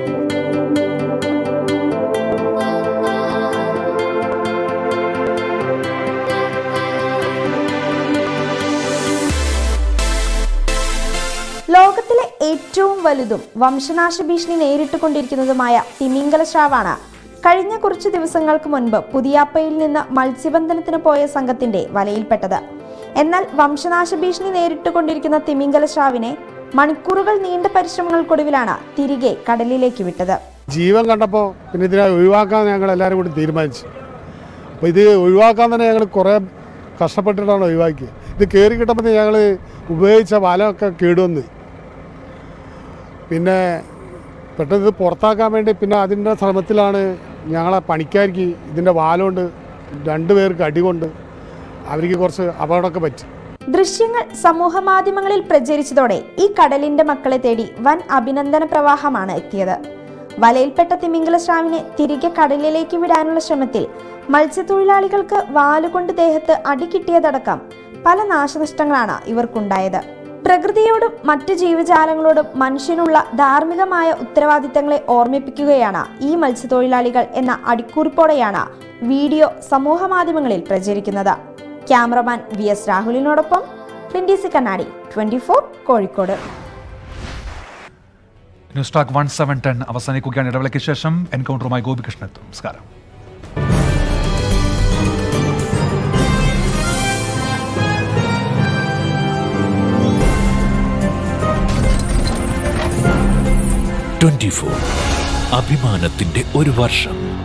ലോകത്തിലെ ഏറ്റവും വലുതും വംശനാശ ഭീഷണി നേരിട്ടുകൊണ്ടിരിക്കുന്നതുമായ തിമിംഗല സ്രാവാണ് കഴിഞ്ഞ കുറച്ചു ദിവസങ്ങൾക്ക് മുൻപ് പുതിയാപ്പയിൽ നിന്ന് മത്സ്യബന്ധനത്തിന് പോയ സംഘത്തിന്റെ വലയിൽപ്പെട്ടത്. എന്നാൽ വംശനാശ ഭീഷണി നേരിട്ടുകൊണ്ടിരിക്കുന്ന തിമിംഗല സ്രാവിനെ മണിക്കൂറുകൾ നീണ്ട പരിശ്രമങ്ങൾക്കൊടുവിലാണ് തിരികെ കടലിലേക്ക് വിട്ടത്. ജീവൻ കണ്ടപ്പോൾ പിന്നെ ഇതിനെ ഒഴിവാക്കാൻ ഞങ്ങൾ എല്ലാവരും കൂടി തീരുമാനിച്ചു. അപ്പോൾ ഇത് ഒഴിവാക്കാൻ തന്നെ ഞങ്ങൾ കുറേ കഷ്ടപ്പെട്ടിട്ടാണ് ഒഴിവാക്കിയത്. ഇത് കയറി കിട്ടുമ്പോൾ ഞങ്ങൾ ഉപയോഗിച്ച വലമൊക്കെ കേടുവന്ന് പിന്നെ പെട്ടെന്ന് ഇത് പുറത്താക്കാൻ വേണ്ടി പിന്നെ അതിൻ്റെ ശ്രമത്തിലാണ് ഞങ്ങളെ പണിക്കാർക്ക് ഇതിൻ്റെ വാലുകൊണ്ട് രണ്ടുപേർക്ക് അടികൊണ്ട് അവർക്ക് കുറച്ച് അപകടമൊക്കെ പറ്റി. ദൃശ്യങ്ങൾ സമൂഹ മാധ്യമങ്ങളിൽ പ്രചരിച്ചതോടെ ഈ കടലിന്റെ മക്കളെ തേടി വൻ അഭിനന്ദന പ്രവാഹമാണ് എത്തിയത്. വലയിൽപ്പെട്ട തിമിംഗല സ്രാവിനെ തിരികെ കടലിലേക്ക് വിടാനുള്ള ശ്രമത്തിൽ മത്സ്യത്തൊഴിലാളികൾക്ക് വാലുകൊണ്ട് ദേഹത്ത് അടി കിട്ടിയതടക്കം പല നാശനഷ്ടങ്ങളാണ് ഇവർക്കുണ്ടായത്. പ്രകൃതിയോടും മറ്റു ജീവജാലങ്ങളോടും മനുഷ്യനുള്ള ധാർമ്മികമായ ഉത്തരവാദിത്തങ്ങളെ ഓർമ്മിപ്പിക്കുകയാണ് ഈ മത്സ്യത്തൊഴിലാളികൾ എന്ന അടിക്കുറിപ്പോടെയാണ് വീഡിയോ സമൂഹ മാധ്യമങ്ങളിൽ പ്രചരിക്കുന്നത്. ക്യാമറമാൻ വി എസ് രാഹുലിനോടൊപ്പം Lindsay Kannadi, twenty four Kozhikode. News track one seven ten അവസാനിക്കുകയാണ്. ഇടവേളയ്ക്ക് ശേഷം എൻകൗണ്ടറുമായി ഗോപികൃഷ്ണൻ. നമസ്കാരം. ട്വന്റി ഫോർ അഭിമാനത്തിന്റെ ഒരു വർഷം.